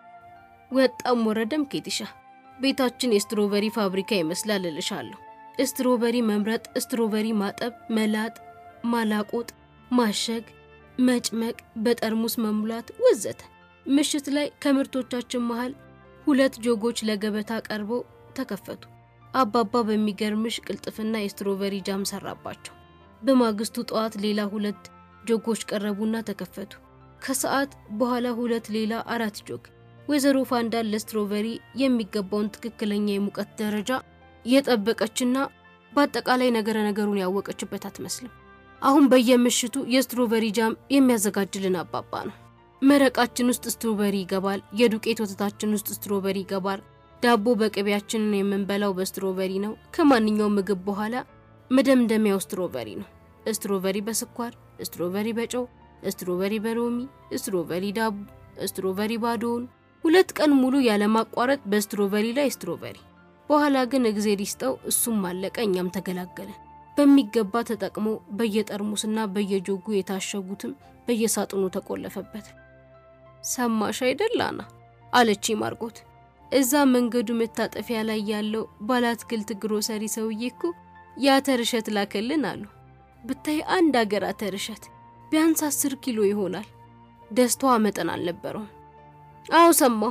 ወጣም ወረደም ኬቲሻ ቤታችን የስትሮበሪ ፋብሪካ ይመስላል እልሻለሁ። ስትሮበሪ መምረጥ፣ ስትሮበሪ ማጠብ፣ መላጥ፣ ማላቆጥ፣ ማሸግ፣ መጭመቅ፣ በጠርሙስ መሙላት ወዘተ። ምሽት ላይ ከምርቶቻችን መሃል ሁለት ጆጎች ለገበታ ቀርበው ተከፈቱ። አባባ በሚገርምሽ ቅልጥፍና የስትሮበሪ ጃም ሰራባቸው። በማግስቱ ጧት ሌላ ሁለት ጆጎች ቀረቡና ተከፈቱ። ከሰዓት በኋላ ሁለት ሌላ አራት ጆግ። ወይዘሮ ፋንዳን ለስትሮበሪ የሚገባውን ትክክለኛ የሙቀት ደረጃ የጠበቀችና በአጠቃላይ ነገረ ነገሩን ያወቀችበት አትመስልም። አሁን በየምሽቱ የስትሮበሪ ጃም የሚያዘጋጅልን አባባ ነው። መረቃችን ውስጥ ስትሮበሪ ይገባል፣ የዱቄት ወተታችን ውስጥ ስትሮበሪ ይገባል፣ ዳቦ በቅቤያችን የምንበላው በስትሮበሪ ነው። ከማንኛውም ምግብ በኋላ መደምደሚያው ስትሮበሪ ነው። ስትሮበሪ በስኳር፣ ስትሮበሪ በጨው፣ ስትሮበሪ በሎሚ፣ ስትሮበሪ ዳቦ፣ ስትሮበሪ ባዶውን ሁለት ቀን ሙሉ ያለ ማቋረጥ በስትሮበሪ ላይ ስትሮበሪ። በኋላ ግን እግዚአብሔር ይስጠው እሱም አለቀ፣ እኛም ተገላገለን። በሚገባ ተጠቅሞ በየጠርሙስና በየጆጉ የታሸጉትም በየሳጥኑ ተቆለፈበት። ሰማሽ አይደል አና አለች ማርቆት። እዛ መንገዱ መታጠፊያ ላይ ያለው ባለአትክልት ግሮሰሪ ሰውዬ እኮ የአተር እሸት ላከልን አሉ። ብታይ አንድ አገር አተር እሸት ቢያንስ አስር ኪሎ ይሆናል። ደስታዋ መጠን አልነበረውም። አው ሰማው፣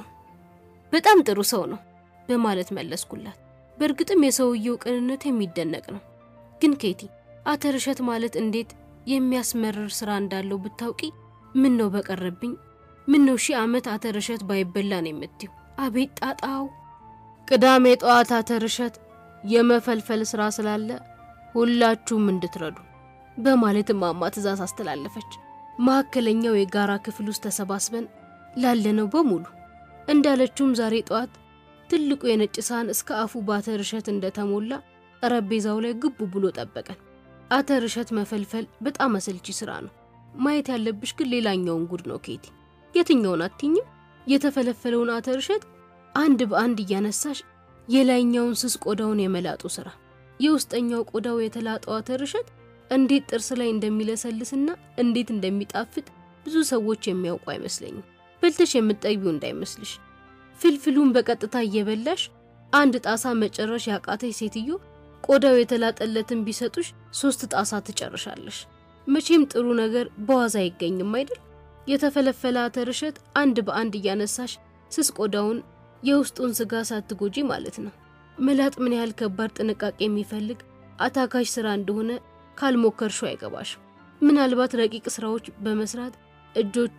በጣም ጥሩ ሰው ነው በማለት መለስኩላት። በእርግጥም የሰውየው ቅንነት የሚደነቅ ነው። ግን ኬቲ አተር እሸት ማለት እንዴት የሚያስመርር ስራ እንዳለው ብታውቂ ምን ነው በቀረብኝ። ምን ነው ሺህ ዓመት አተር እሸት ባይበላ ነው የምትዩ። አቤት ጣጣው። ቅዳሜ ጧት አተር እሸት የመፈልፈል ስራ ስላለ ሁላችሁም እንድትረዱ በማለት ማማ ትእዛዝ አስተላለፈች። ማከለኛው የጋራ ክፍል ውስጥ ተሰባስበን ላለነው በሙሉ እንዳለችውም ዛሬ ጧት ትልቁ የነጭ ሳህን እስከ አፉ ባተር እሸት እንደተሞላ ጠረጴዛው ላይ ግቡ ብሎ ጠበቀን። አተር እሸት መፈልፈል በጣም አሰልቺ ስራ ነው። ማየት ያለብሽ ግን ሌላኛውን ጉድ ነው ኬቲ። የትኛውን አትኝም? የተፈለፈለውን አተር እሸት አንድ በአንድ እያነሳሽ የላይኛውን ስስ ቆዳውን የመላጡ ስራ። የውስጠኛው ቆዳው የተላጠው አተር እሸት እንዴት ጥርስ ላይ እንደሚለሰልስና እንዴት እንደሚጣፍጥ ብዙ ሰዎች የሚያውቁ አይመስለኝም። በልተሽ የምትጠይው እንዳይመስልሽ። ፍልፍሉን በቀጥታ እየበላሽ አንድ ጣሳ መጨረሽ ያቃተሽ ሴትዮ ቆዳው የተላጠለትን ቢሰጡሽ ሶስት ጣሳ ትጨርሻለሽ። መቼም ጥሩ ነገር በዋዛ አይገኝም አይደል? የተፈለፈለ አተር እሸት አንድ በአንድ እያነሳሽ ስስ ቆዳውን የውስጡን ስጋ ሳትጎጂ ማለት ነው። መላጥ ምን ያህል ከባድ ጥንቃቄ የሚፈልግ አታካሽ ስራ እንደሆነ ካልሞከርሽው አይገባሽ። ምናልባት ረቂቅ ስራዎች በመስራት እጆቹ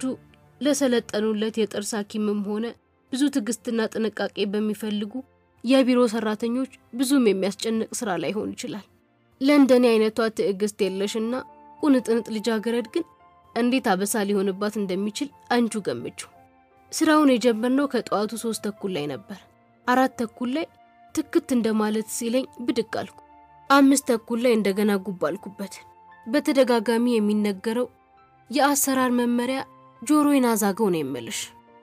ለሰለጠኑለት የጥርስ ሐኪምም ሆነ ብዙ ትግስትና ጥንቃቄ በሚፈልጉ የቢሮ ሰራተኞች ብዙም የሚያስጨንቅ ስራ ላይሆን ይችላል። ለእንደኔ አይነቷ ትዕግስት የለሽና ቁንጥንጥ ልጃገረድ ግን እንዴት አበሳ ሊሆንባት እንደሚችል አንጁ ገምቹ። ስራውን የጀመርነው ከጠዋቱ ሶስት ተኩል ላይ ነበር። አራት ተኩል ላይ ትክት እንደማለት ሲለኝ ብድቅ አልኩ። አምስት ተኩል ላይ እንደገና ጉብ አልኩበት። በተደጋጋሚ የሚነገረው የአሰራር መመሪያ ጆሮዬን አዛገው ነው የምልሽ።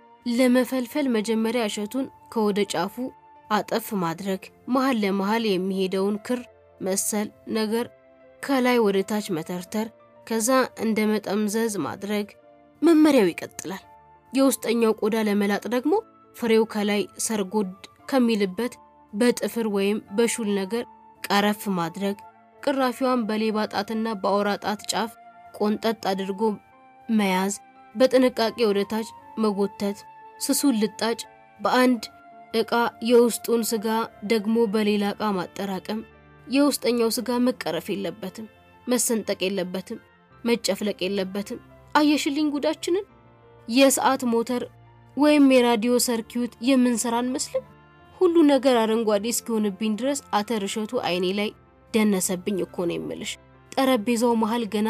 ለመፈልፈል መጀመሪያ እሸቱን ከወደ ጫፉ አጠፍ ማድረግ፣ መሃል ለመሃል የሚሄደውን ክር መሰል ነገር ከላይ ወደ ታች መተርተር፣ ከዛ እንደ መጠምዘዝ ማድረግ። መመሪያው ይቀጥላል። የውስጠኛው ቆዳ ለመላጥ ደግሞ ፍሬው ከላይ ሰርጎድ ከሚልበት በጥፍር ወይም በሹል ነገር ቀረፍ ማድረግ፣ ቅራፊዋን በሌባ ጣትና በአውራ ጣት ጫፍ ቆንጠጥ አድርጎ መያዝ፣ በጥንቃቄ ወደ ታች መጎተት፣ ስሱን ልጣጭ በአንድ እቃ የውስጡን ስጋ ደግሞ በሌላ እቃ ማጠራቀም። የውስጠኛው ስጋ መቀረፍ የለበትም፣ መሰንጠቅ የለበትም፣ መጨፍለቅ የለበትም። አየሽልኝ ጉዳችንን። የሰዓት ሞተር ወይም የራዲዮ ሰርኪዩት የምንሰራን መስልም። ሁሉ ነገር አረንጓዴ እስኪሆንብኝ ድረስ አተር እሸቱ አይኔ ላይ ደነሰብኝ እኮ ነው የምልሽ። ጠረጴዛው መሃል ገና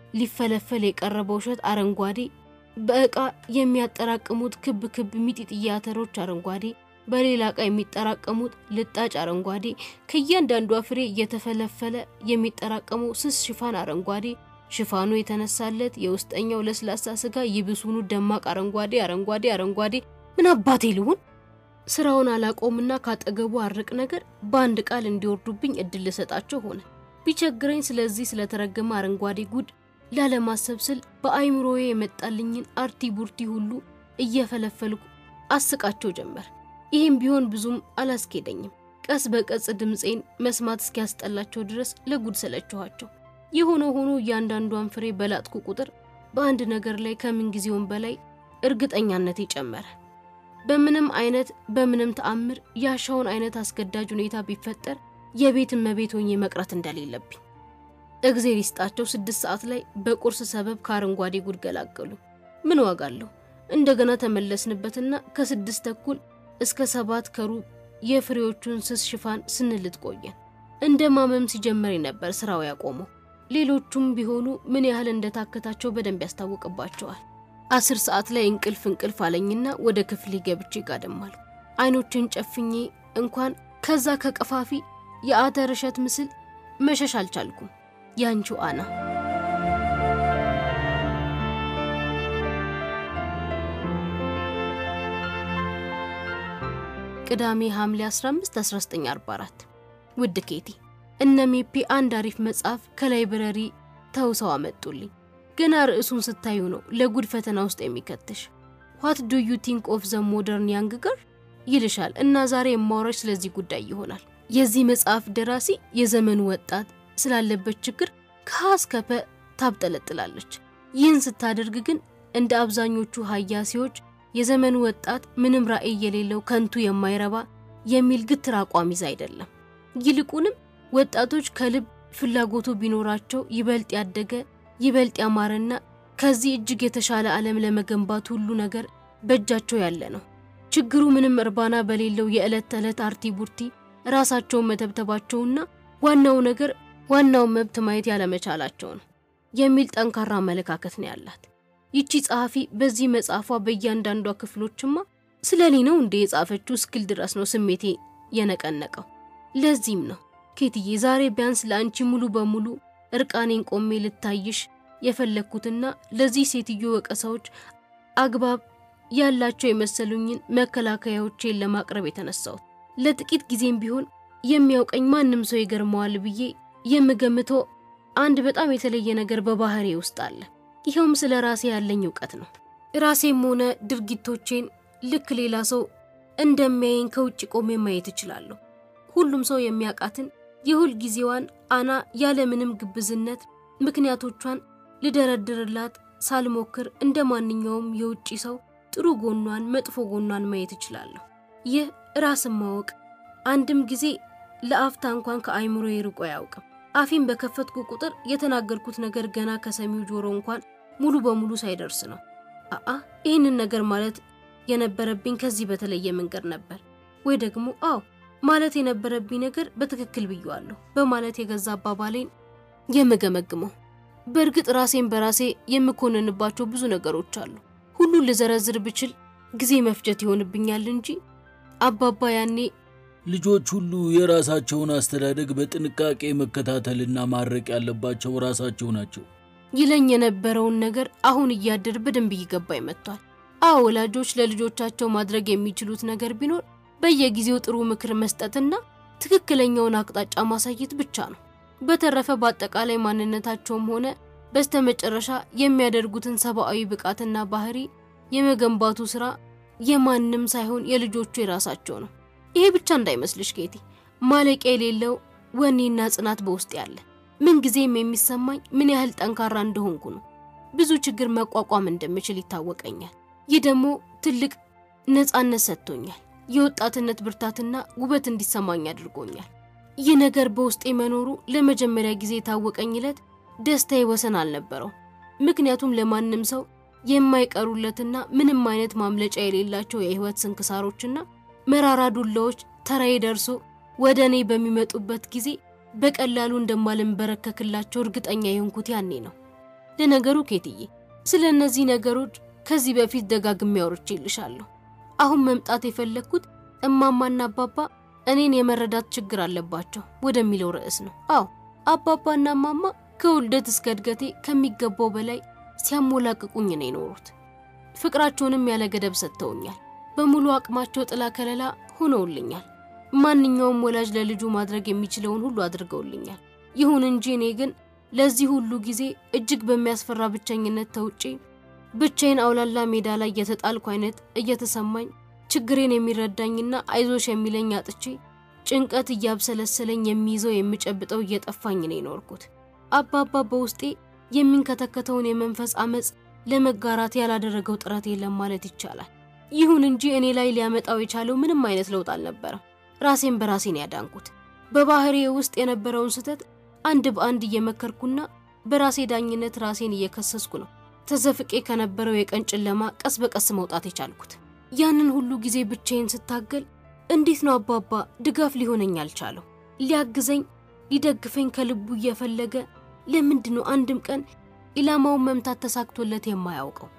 ሊፈለፈል የቀረበው እሸት አረንጓዴ፣ በእቃ የሚያጠራቅሙት ክብ ክብ ሚጢጥያ አተሮች አረንጓዴ፣ በሌላ እቃ የሚጠራቀሙት ልጣጭ አረንጓዴ፣ ከእያንዳንዱ ፍሬ እየተፈለፈለ የሚጠራቀሙ ስስ ሽፋን አረንጓዴ፣ ሽፋኑ የተነሳለት የውስጠኛው ለስላሳ ስጋ ይብሱኑ ደማቅ አረንጓዴ አረንጓዴ አረንጓዴ። ምን አባቴ ልሁን? ስራውን አላቆምና ካጠገቡ አርቅ ነገር በአንድ ቃል እንዲወርዱብኝ እድል ለሰጣቸው ሆነ። ቢቸግረኝ ስለዚህ ስለተረገመ አረንጓዴ ጉድ ላለማሰብ ስል በአይምሮዬ የመጣልኝን አርቲ ቡርቲ ሁሉ እየፈለፈልኩ አስቃቸው ጀመር። ይሄም ቢሆን ብዙም አላስኬደኝም። ቀስ በቀስ ድምጼን መስማት እስኪያስጠላቸው ድረስ ለጉድ ሰለቸኋቸው። የሆነ ሆኖ ያንዳንዷን ፍሬ በላጥኩ ቁጥር በአንድ ነገር ላይ ከምን ጊዜውም በላይ እርግጠኛነት ይጨመረ። በምንም አይነት በምንም ተአምር ያሻውን አይነት አስገዳጅ ሁኔታ ቢፈጠር የቤት እመቤት ሆኜ መቅረት እንደሌለብኝ። እግዚአብሔር ይስጣቸው ስድስት ሰዓት ላይ በቁርስ ሰበብ ካረንጓዴ ጉድ ገላገሉ። ምን ዋጋለው? እንደገና ተመለስንበትና ከስድስት ተኩል እስከ ሰባት ከሩብ የፍሬዎቹን ስስ ሽፋን ስንልጥ ቆየን። እንደማመም ሲጀመር ነበር ስራው ያቆመው። ሌሎቹም ቢሆኑ ምን ያህል እንደታከታቸው በደንብ ያስታውቅባቸዋል። አስር ሰዓት ላይ እንቅልፍ እንቅልፍ አለኝና ወደ ክፍሌ ገብቼ ጋደማለሁ። አይኖችን ጨፍኜ እንኳን ከዛ ከቀፋፊ የአተረሸት ምስል መሸሽ አልቻልኩም። ያንቺው አና ቅዳሜ ሐምሌ አስራ አምስት አስራ ዘጠኝ አርባ አራት ውድ ኬቲ እነ ሜፒ አንድ አሪፍ መጽሐፍ ከላይብረሪ ተውሰው አመጡልኝ። ገና ርዕሱን ስታዩ ነው ለጉድ ፈተና ውስጥ የሚከተሽ። what do you think of the modern young girl ይልሻል እና ዛሬ የማወራሽ ስለዚህ ጉዳይ ይሆናል። የዚህ መጽሐፍ ደራሲ የዘመኑ ወጣት ስላለበት ችግር ከሐስከፈ ታብጠለጥላለች። ይህን ስታደርግ ግን እንደ አብዛኞቹ ሀያሲዎች የዘመኑ ወጣት ምንም ራዕይ የሌለው ከንቱ የማይረባ የሚል ግትር አቋም ይዛ አይደለም። ይልቁንም ወጣቶች ከልብ ፍላጎቱ ቢኖራቸው ይበልጥ ያደገ ይበልጥ ያማረና ከዚህ እጅግ የተሻለ ዓለም ለመገንባት ሁሉ ነገር በእጃቸው ያለ ነው። ችግሩ ምንም እርባና በሌለው የዕለት ተዕለት አርቲ ቡርቲ ራሳቸውን መተብተባቸውና ዋናው ነገር ዋናው መብት ማየት ያለመቻላቸው ነው የሚል ጠንካራ አመለካከት ነው ያላት። ይቺ ጸሐፊ በዚህ መጽሐፏ በእያንዳንዷ ክፍሎችማ ስለኔ ነው እንደ የጻፈችው እስክል ድረስ ነው ስሜቴ የነቀነቀው። ለዚህም ነው ኬትዬ ዛሬ ቢያንስ ለአንቺ ሙሉ በሙሉ እርቃኔን ቆሜ ልታይሽ የፈለኩትና ለዚህ ሴትዮ ወቀሳዎች አግባብ ያላቸው የመሰሉኝን መከላከያዎችን ለማቅረብ የተነሳው። ለጥቂት ጊዜም ቢሆን የሚያውቀኝ ማንም ሰው ይገርመዋል ብዬ የምገምተው አንድ በጣም የተለየ ነገር በባህሬ ውስጥ አለ። ይሄውም ስለ ራሴ ያለኝ ዕውቀት ነው። ራሴም ሆነ ድርጊቶቼን ልክ ሌላ ሰው እንደሚያየኝ ከውጭ ቆሜ ማየት እችላለሁ። ሁሉም ሰው የሚያውቃትን የሁል ጊዜዋን አና ያለ ምንም ግብዝነት ምክንያቶቿን ልደረድርላት ሳልሞክር እንደማንኛውም የውጪ ሰው ጥሩ ጎኗን መጥፎ ጎኗን ማየት እችላለሁ። ይህ ራስን ማወቅ አንድም ጊዜ ለአፍታ እንኳን ከአይምሮ ይርቆ ያውቅም። አፊን በከፈትኩ ቁጥር የተናገርኩት ነገር ገና ከሰሚው ጆሮ እንኳን ሙሉ በሙሉ ሳይደርስ ነው። አአ ይህንን ነገር ማለት የነበረብኝ ከዚህ በተለየ መንገድ ነበር ወይ ደግሞ አው ማለት የነበረብኝ ነገር በትክክል ብየዋለሁ በማለት የገዛ አባባሌን የምገመግመው። በእርግጥ ራሴን በራሴ የምኮንንባቸው ብዙ ነገሮች አሉ። ሁሉ ለዘረዝር ብችል ጊዜ መፍጀት ይሆንብኛል እንጂ አባባ ያኔ ልጆች ሁሉ የራሳቸውን አስተዳደግ በጥንቃቄ መከታተልና ማረቅ ያለባቸው ራሳቸው ናቸው ይለኝ የነበረውን ነገር አሁን እያደር በደንብ ይገባይ መጥቷል። አዎ ወላጆች ለልጆቻቸው ማድረግ የሚችሉት ነገር ቢኖር በየጊዜው ጥሩ ምክር መስጠትና ትክክለኛውን አቅጣጫ ማሳየት ብቻ ነው። በተረፈ በአጠቃላይ ማንነታቸውም ሆነ በስተመጨረሻ የሚያደርጉትን ሰብአዊ ብቃትና ባህሪ የመገንባቱ ስራ የማንም ሳይሆን የልጆቹ የራሳቸው ነው። ይሄ ብቻ እንዳይመስልሽ ኬቲ፣ ማለቂያ የሌለው ወኔና ጽናት በውስጥ ያለ ምን ጊዜም የሚሰማኝ ምን ያህል ጠንካራ እንደሆንኩ ነው። ብዙ ችግር መቋቋም እንደምችል ይታወቀኛል። ይህ ደግሞ ትልቅ ነፃነት ሰጥቶኛል። የወጣትነት ብርታትና ውበት እንዲሰማኝ አድርጎኛል። ይህ ነገር በውስጤ መኖሩ ለመጀመሪያ ጊዜ ታወቀኝለት ደስታዬ ወሰን አልነበረው። ምክንያቱም ለማንም ሰው የማይቀሩለትና ምንም አይነት ማምለጫ የሌላቸው የህይወት ስንክሳሮችና መራራ ዱላዎች ተራዬ ደርሶ ወደኔ በሚመጡበት ጊዜ በቀላሉ እንደማልንበረከክላቸው እርግጠኛ የሆንኩት ያኔ ነው። ለነገሩ ኬትዬ ስለነዚህ ነገሮች ከዚህ በፊት ደጋግሜ አውርቼልሻለሁ። አሁን መምጣት የፈለኩት እማማና አባባ እኔን የመረዳት ችግር አለባቸው ወደሚለው ርዕስ ነው። አዎ አባባና ማማ ከውልደት እስከ እድገቴ ከሚገባው በላይ ሲያሞላቅቁኝ ነው የኖሩት። ፍቅራቸውንም ያለ ገደብ ሰጥተውኛል። በሙሉ አቅማቸው ጥላ ከለላ ሆነውልኛል። ማንኛውም ወላጅ ለልጁ ማድረግ የሚችለውን ሁሉ አድርገውልኛል። ይሁን እንጂ እኔ ግን ለዚህ ሁሉ ጊዜ እጅግ በሚያስፈራ ብቸኝነት ተውጪ ብቻዬን አውላላ ሜዳ ላይ የተጣልኩ አይነት እየተሰማኝ ችግሬን የሚረዳኝና አይዞሽ የሚለኝ አጥቼ ጭንቀት እያብሰለሰለኝ የሚይዘው የሚጨብጠው እየጠፋኝ ነው የኖርኩት። አባባ በውስጤ የሚንከተከተውን የመንፈስ አመጽ ለመጋራት ያላደረገው ጥረት የለም ማለት ይቻላል። ይሁን እንጂ እኔ ላይ ሊያመጣው የቻለው ምንም አይነት ለውጥ አልነበረም። ራሴን በራሴን ያዳንኩት በባህሪዬ ውስጥ የነበረውን ስተት አንድ በአንድ እየመከርኩና በራሴ ዳኝነት ራሴን እየከሰስኩ ነው ተዘፍቄ ከነበረው የቀን ጨለማ ቀስ በቀስ መውጣት የቻልኩት። ያንን ሁሉ ጊዜ ብቻዬን ስታገል እንዴት ነው አባባ ድጋፍ ሊሆነኝ አልቻለው? ሊያግዘኝ ሊደግፈኝ ከልቡ እየፈለገ ለምንድነው አንድም ቀን ኢላማውን መምታት ተሳክቶለት የማያውቀው?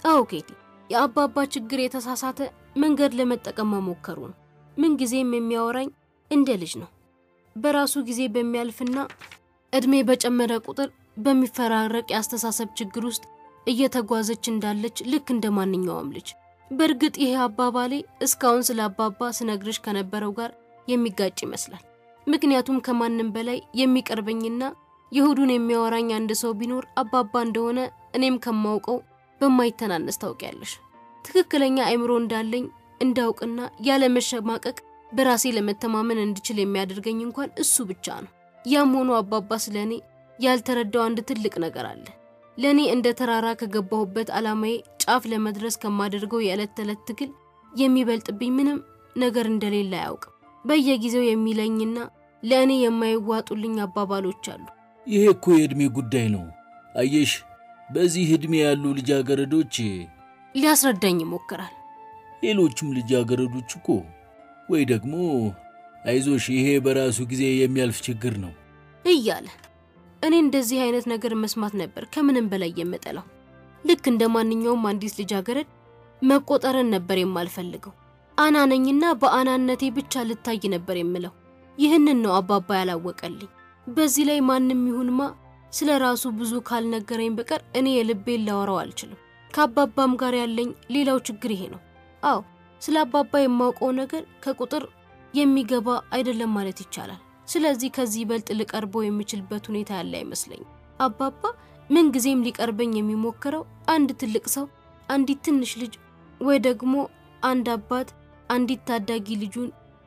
አዎ ኬቲ፣ የአባባ ችግር የተሳሳተ መንገድ ለመጠቀም መሞከሩ ነው። ምን ጊዜም የሚያወራኝ እንደ ልጅ ነው። በራሱ ጊዜ በሚያልፍና እድሜ በጨመረ ቁጥር በሚፈራረቅ ያስተሳሰብ ችግር ውስጥ እየተጓዘች እንዳለች ልክ እንደማንኛውም ልጅ። በርግጥ ይሄ አባባሌ እስካሁን ስለ አባባ ስነግርሽ ከነበረው ጋር የሚጋጭ ይመስላል። ምክንያቱም ከማንም በላይ የሚቀርበኝና ይሁዱን የሚያወራኝ አንድ ሰው ቢኖር አባባ እንደሆነ እኔም ከማውቀው በማይተናነስ ታውቂያለሽ። ትክክለኛ አእምሮ እንዳለኝ እንዳውቅና ያለ መሸማቀቅ በራሴ ለመተማመን እንድችል የሚያደርገኝ እንኳን እሱ ብቻ ነው። ያም ሆኖ አባባ ስለኔ ያልተረዳው አንድ ትልቅ ነገር አለ። ለኔ እንደ ተራራ ከገባሁበት ዓላማዬ ጫፍ ለመድረስ ከማደርገው የዕለት ተዕለት ትግል የሚበልጥብኝ ምንም ነገር እንደሌለ ያውቃል። በየጊዜው የሚለኝና ለኔ የማይዋጡልኝ አባባሎች አሉ። ይሄ እኮ የእድሜ ጉዳይ ነው። አየሽ፣ በዚህ እድሜ ያሉ ልጃገረዶች ሊያስረዳኝ ይሞክራል። ሌሎችም ልጃገረዶች እኮ ወይ ደግሞ አይዞሽ ይሄ በራሱ ጊዜ የሚያልፍ ችግር ነው እያለ እኔ እንደዚህ አይነት ነገር መስማት ነበር ከምንም በላይ የምጠላው። ልክ እንደማንኛውም አንዲት ልጃገረድ መቆጠርን ነበር የማልፈልገው። አናነኝና በአናነቴ ብቻ ልታይ ነበር የምለው። ይህንን ነው አባባ ያላወቀልኝ። በዚህ ላይ ማንንም ይሁንማ ስለራሱ ብዙ ካልነገረኝ በቀር እኔ የልቤን ላወራው አልችልም። ከአባባም ጋር ያለኝ ሌላው ችግር ይሄ ነው። አዎ ስለ አባባ የማውቀው ነገር ከቁጥር የሚገባ አይደለም ማለት ይቻላል። ስለዚህ ከዚህ በልጥ ልቀርበው የሚችልበት ሁኔታ ያለ አይመስለኝ። አባባ ምን ጊዜም ሊቀርበኝ የሚሞክረው አንድ ትልቅ ሰው አንዲት ትንሽ ልጅ ወይ ደግሞ አንድ አባት አንዲት ታዳጊ ልጁን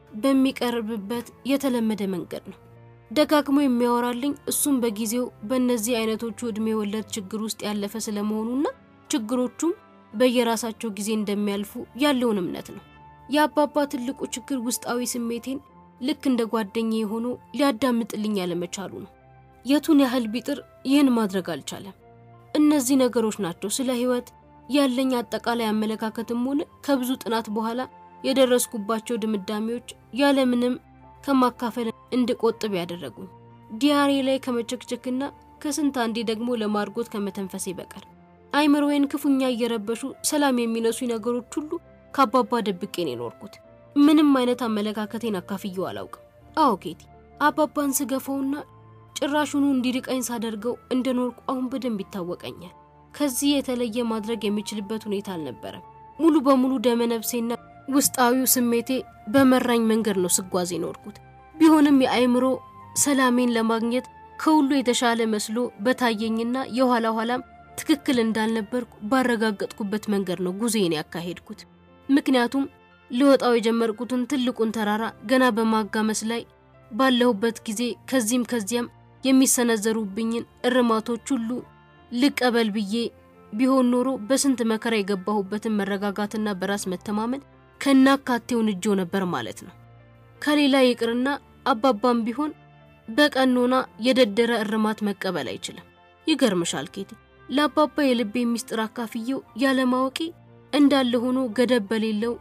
በሚቀርብበት የተለመደ መንገድ ነው። ደጋግሞ የሚያወራልኝ እሱም በጊዜው በእነዚህ አይነቶቹ እድሜ ወለድ ችግር ውስጥ ያለፈ ስለመሆኑና ችግሮቹም በየራሳቸው ጊዜ እንደሚያልፉ ያለውን እምነት ነው። የአባባ ትልቁ ችግር ውስጣዊ ስሜቴን ልክ እንደ ጓደኛዬ ሆኖ ሊያዳምጥልኝ ያለመቻሉ ነው። የቱን ያህል ቢጥር ይህን ማድረግ አልቻለም። እነዚህ ነገሮች ናቸው ስለ ህይወት ያለኝ አጠቃላይ አመለካከትም ሆነ ከብዙ ጥናት በኋላ የደረስኩባቸው ድምዳሜዎች ያለምንም ከማካፈል እንድቆጥብ ያደረጉኝ። ዲያሪ ላይ ከመቸክቸክና ከስንት አንዴ ደግሞ ለማርጎት ከመተንፈሴ በቀር አይምሮዬን ክፉኛ እየረበሹ ሰላም የሚነሱኝ ነገሮች ሁሉ ከአባባ ደብቄ ነው የኖርኩት። ምንም አይነት አመለካከቴን አካፍየው አላውቅም። አዎ ኬቲ፣ አባባን ስገፈውና ጭራሹኑ እንዲርቀኝ ሳደርገው እንደኖርኩ አሁን በደንብ ይታወቀኛል። ከዚህ የተለየ ማድረግ የሚችልበት ሁኔታ አልነበረም። ሙሉ በሙሉ ደመነፍሴና ውስጣዊው ስሜቴ በመራኝ መንገድ ነው ስጓዝ የኖርኩት። ቢሆንም የአይምሮ ሰላሜን ለማግኘት ከሁሉ የተሻለ መስሎ በታየኝና የኋላ ኋላም ትክክል እንዳልነበርኩ ባረጋገጥኩበት መንገድ ነው ጉዞዬን ያካሄድኩት። ምክንያቱም ለወጣው የጀመርኩትን ትልቁን ተራራ ገና በማጋመስ ላይ ባለሁበት ጊዜ ከዚህም ከዚያም የሚሰነዘሩብኝን እርማቶች ሁሉ ልቀበል ብዬ ቢሆን ኖሮ በስንት መከራ የገባሁበትን መረጋጋትና በራስ መተማመን ከናካቴው ንጆ ነበር ማለት ነው። ከሌላ ይቅርና አባባም ቢሆን በቀኖና የደደረ እርማት መቀበል አይችልም። ይገርምሻል ኬቲ፣ ለአባባ የልቤ ሚስጥር አካፍየው ያለማወቂ እንዳለ ሆኖ ገደብ በሌለው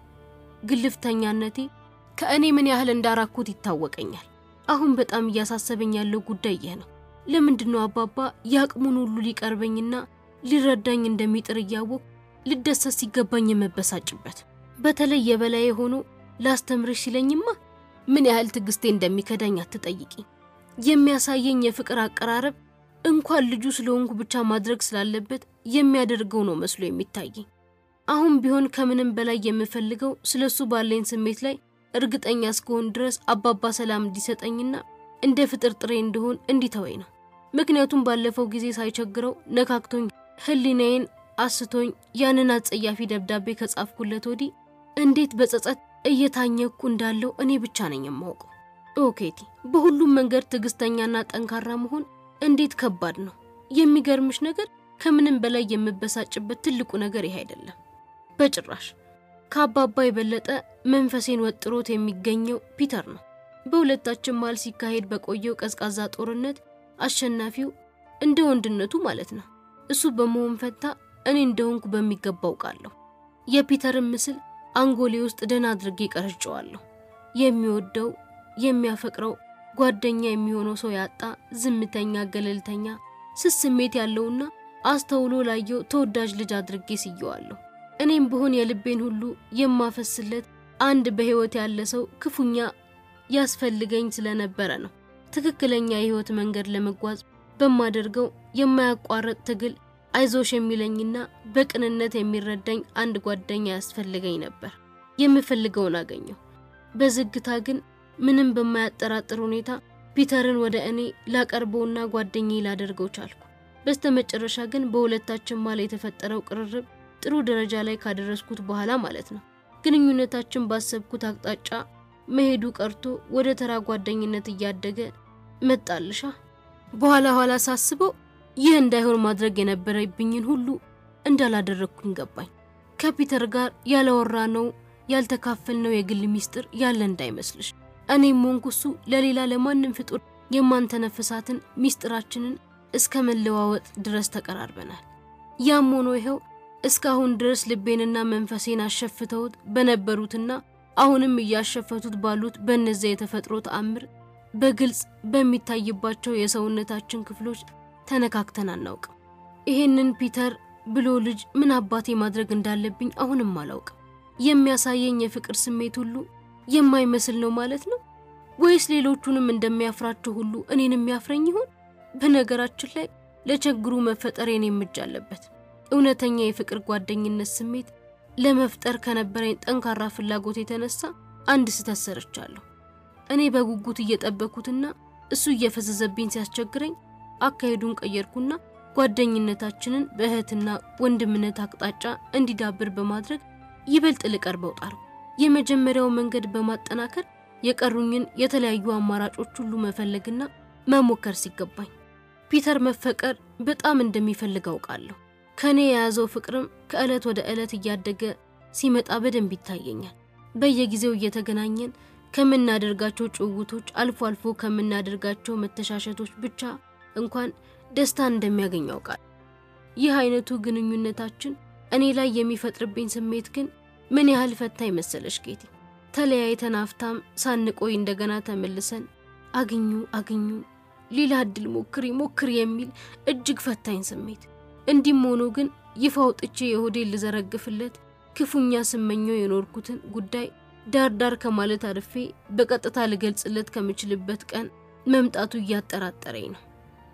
ግልፍተኛነቴ ከእኔ ምን ያህል እንዳራኩት ይታወቀኛል። አሁን በጣም እያሳሰበኝ ያለው ጉዳይ ይሄ ነው። ለምንድነው አባባ ያቅሙን ሁሉ ሊቀርበኝና ሊረዳኝ እንደሚጥር ያወቅ ልደሰስ ሲገባኝ የመበሳጭበት? በተለይ የበላይ ሆኖ ላስተምርሽ ሲለኝማ ምን ያህል ትግስቴ እንደሚከዳኝ አትጠይቂ። የሚያሳየኝ የፍቅር አቀራረብ እንኳን ልጁ ስለሆንኩ ብቻ ማድረግ ስላለበት የሚያደርገው ነው መስሎ የሚታየኝ። አሁን ቢሆን ከምንም በላይ የምፈልገው ስለሱ ባለኝ ስሜት ላይ እርግጠኛ እስከሆን ድረስ አባባ ሰላም እንዲሰጠኝና እንደ ፍጥር ጥሬ እንደሆን እንዲተወኝ ነው። ምክንያቱም ባለፈው ጊዜ ሳይቸግረው ነካክቶኝ ህሊናዬን አስቶኝ ያንን አጸያፊ ደብዳቤ ከጻፍኩለት ወዲህ እንዴት በጸጸት እየታኘኩ እንዳለው እኔ ብቻ ነኝ የማውቀው። ኦኬቲ፣ በሁሉም መንገድ ትግስተኛና ጠንካራ መሆን እንዴት ከባድ ነው። የሚገርምሽ ነገር ከምንም በላይ የምበሳጭበት ትልቁ ነገር ይሄ አይደለም በጭራሽ። ከአባባ የበለጠ መንፈሴን ወጥሮት የሚገኘው ፒተር ነው። በሁለታችን መሃል ሲካሄድ በቆየው ቀዝቃዛ ጦርነት አሸናፊው እንደ ወንድነቱ ማለት ነው እሱ በመሆን ፈታ እኔ እንደሆንኩ በሚገባው ቃለሁ። የፒተርን ምስል አንጎሌ ውስጥ ደና አድርጌ ቀርጬዋለሁ። የሚወደው የሚያፈቅረው ጓደኛ የሚሆነው ሰው ያጣ ዝምተኛ ገለልተኛ ስስሜት ያለውና አስተውሎ ላየው ተወዳጅ ልጅ አድርጌ ስየዋለሁ። እኔም በሆን የልቤን ሁሉ የማፈስለት አንድ በህይወት ያለ ሰው ክፉኛ ያስፈልገኝ ስለነበረ ነው። ትክክለኛ የህይወት መንገድ ለመጓዝ በማደርገው የማያቋርጥ ትግል አይዞሽ የሚለኝና በቅንነት የሚረዳኝ አንድ ጓደኛ ያስፈልገኝ ነበር። የምፈልገውን አገኘው። በዝግታ ግን ምንም በማያጠራጥር ሁኔታ ፒተርን ወደ እኔ ላቀርበውና ጓደኛዬ ላደርገው ቻልኩ። በስተመጨረሻ ግን በሁለታችን ማለ የተፈጠረው ቅርርብ ጥሩ ደረጃ ላይ ካደረስኩት በኋላ ማለት ነው ግንኙነታችን ባሰብኩት አቅጣጫ መሄዱ ቀርቶ ወደ ተራ ጓደኝነት እያደገ መጣልሻ። በኋላ ኋላ ሳስበው ይህ እንዳይሆን ማድረግ የነበረብኝን ሁሉ እንዳላደረኩኝ ገባኝ። ከፒተር ጋር ያለወራነው ያልተካፈልነው የግል ሚስጥር ያለ እንዳይመስልሽ። እኔም ሞንኩሱ ለሌላ ለማንም ፍጡር የማንተነፍሳትን ሚስጥራችንን እስከ መለዋወጥ ድረስ ተቀራርበናል። ያም ሆኖ ይሄው እስካሁን ድረስ ልቤንና መንፈሴን አሸፍተውት በነበሩትና አሁንም እያሸፈቱት ባሉት በእነዚህ የተፈጥሮ ተአምር በግልጽ በሚታይባቸው የሰውነታችን ክፍሎች ተነካክተን አናውቅም። ይሄንን ፒተር ብሎ ልጅ ምን አባቴ ማድረግ እንዳለብኝ አሁንም አላውቅም። የሚያሳየኝ የፍቅር ስሜት ሁሉ የማይመስል ነው ማለት ነው ወይስ ሌሎቹንም እንደሚያፍራቸው ሁሉ እኔንም ያፍረኝ ይሆን? በነገራችን ላይ ለችግሩ መፈጠር የኔም እጅ አለበት። እውነተኛ የፍቅር ጓደኝነት ስሜት ለመፍጠር ከነበረኝ ጠንካራ ፍላጎት የተነሳ አንድ ስህተት ሰርቻለሁ። እኔ በጉጉት እየጠበኩትና እሱ እየፈዘዘብኝ ሲያስቸግረኝ አካሄዱን ቀየርኩና ጓደኝነታችንን በእህትና ወንድምነት አቅጣጫ እንዲዳብር በማድረግ ይበልጥ ልቀርበው ጣርኩ። የመጀመሪያው መንገድ በማጠናከር የቀሩኝን የተለያዩ አማራጮች ሁሉ መፈለግና መሞከር ሲገባኝ ፒተር መፈቀር በጣም እንደሚፈልግ አውቃለሁ። ከኔ የያዘው ፍቅርም ከእለት ወደ እለት እያደገ ሲመጣ በደንብ ይታየኛል። በየጊዜው እየተገናኘን ከምናደርጋቸው ጭውውቶች አልፎ አልፎ ከምናደርጋቸው መተሻሸቶች ብቻ እንኳን ደስታ እንደሚያገኝ አውቃለሁ። ይህ አይነቱ ግንኙነታችን እኔ ላይ የሚፈጥርብኝ ስሜት ግን ምን ያህል ፈታኝ መሰለሽ ጌቲ። ተለያይተን አፍታም ሳንቆይ እንደገና ተመልሰን አግኙ አግኙ ሌላ እድል ሞክሪ ሞክሪ የሚል እጅግ ፈታኝ ስሜት። እንዲም ሆኖ ግን ይፋውጥቼ የሆዴን ልዘረግፍለት ክፉኛ ስመኘው የኖርኩትን ጉዳይ ዳርዳር ከማለት አርፌ በቀጥታ ልገልጽለት ከምችልበት ቀን መምጣቱ እያጠራጠረኝ ነው።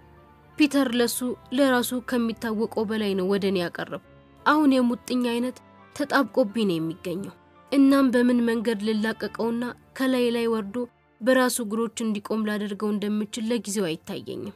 ፒተር ለሱ ለራሱ ከሚታወቀው በላይ ነው ወደኔ ያቀረበ። አሁን የሙጥኛ አይነት ተጣብቆብኝ ነው የሚገኘው። እናም በምን መንገድ ልላቀቀውና ከላይ ላይ ወርዶ በራሱ ግሮች እንዲቆም ላደርገው እንደምችል ለጊዜው አይታየኝም።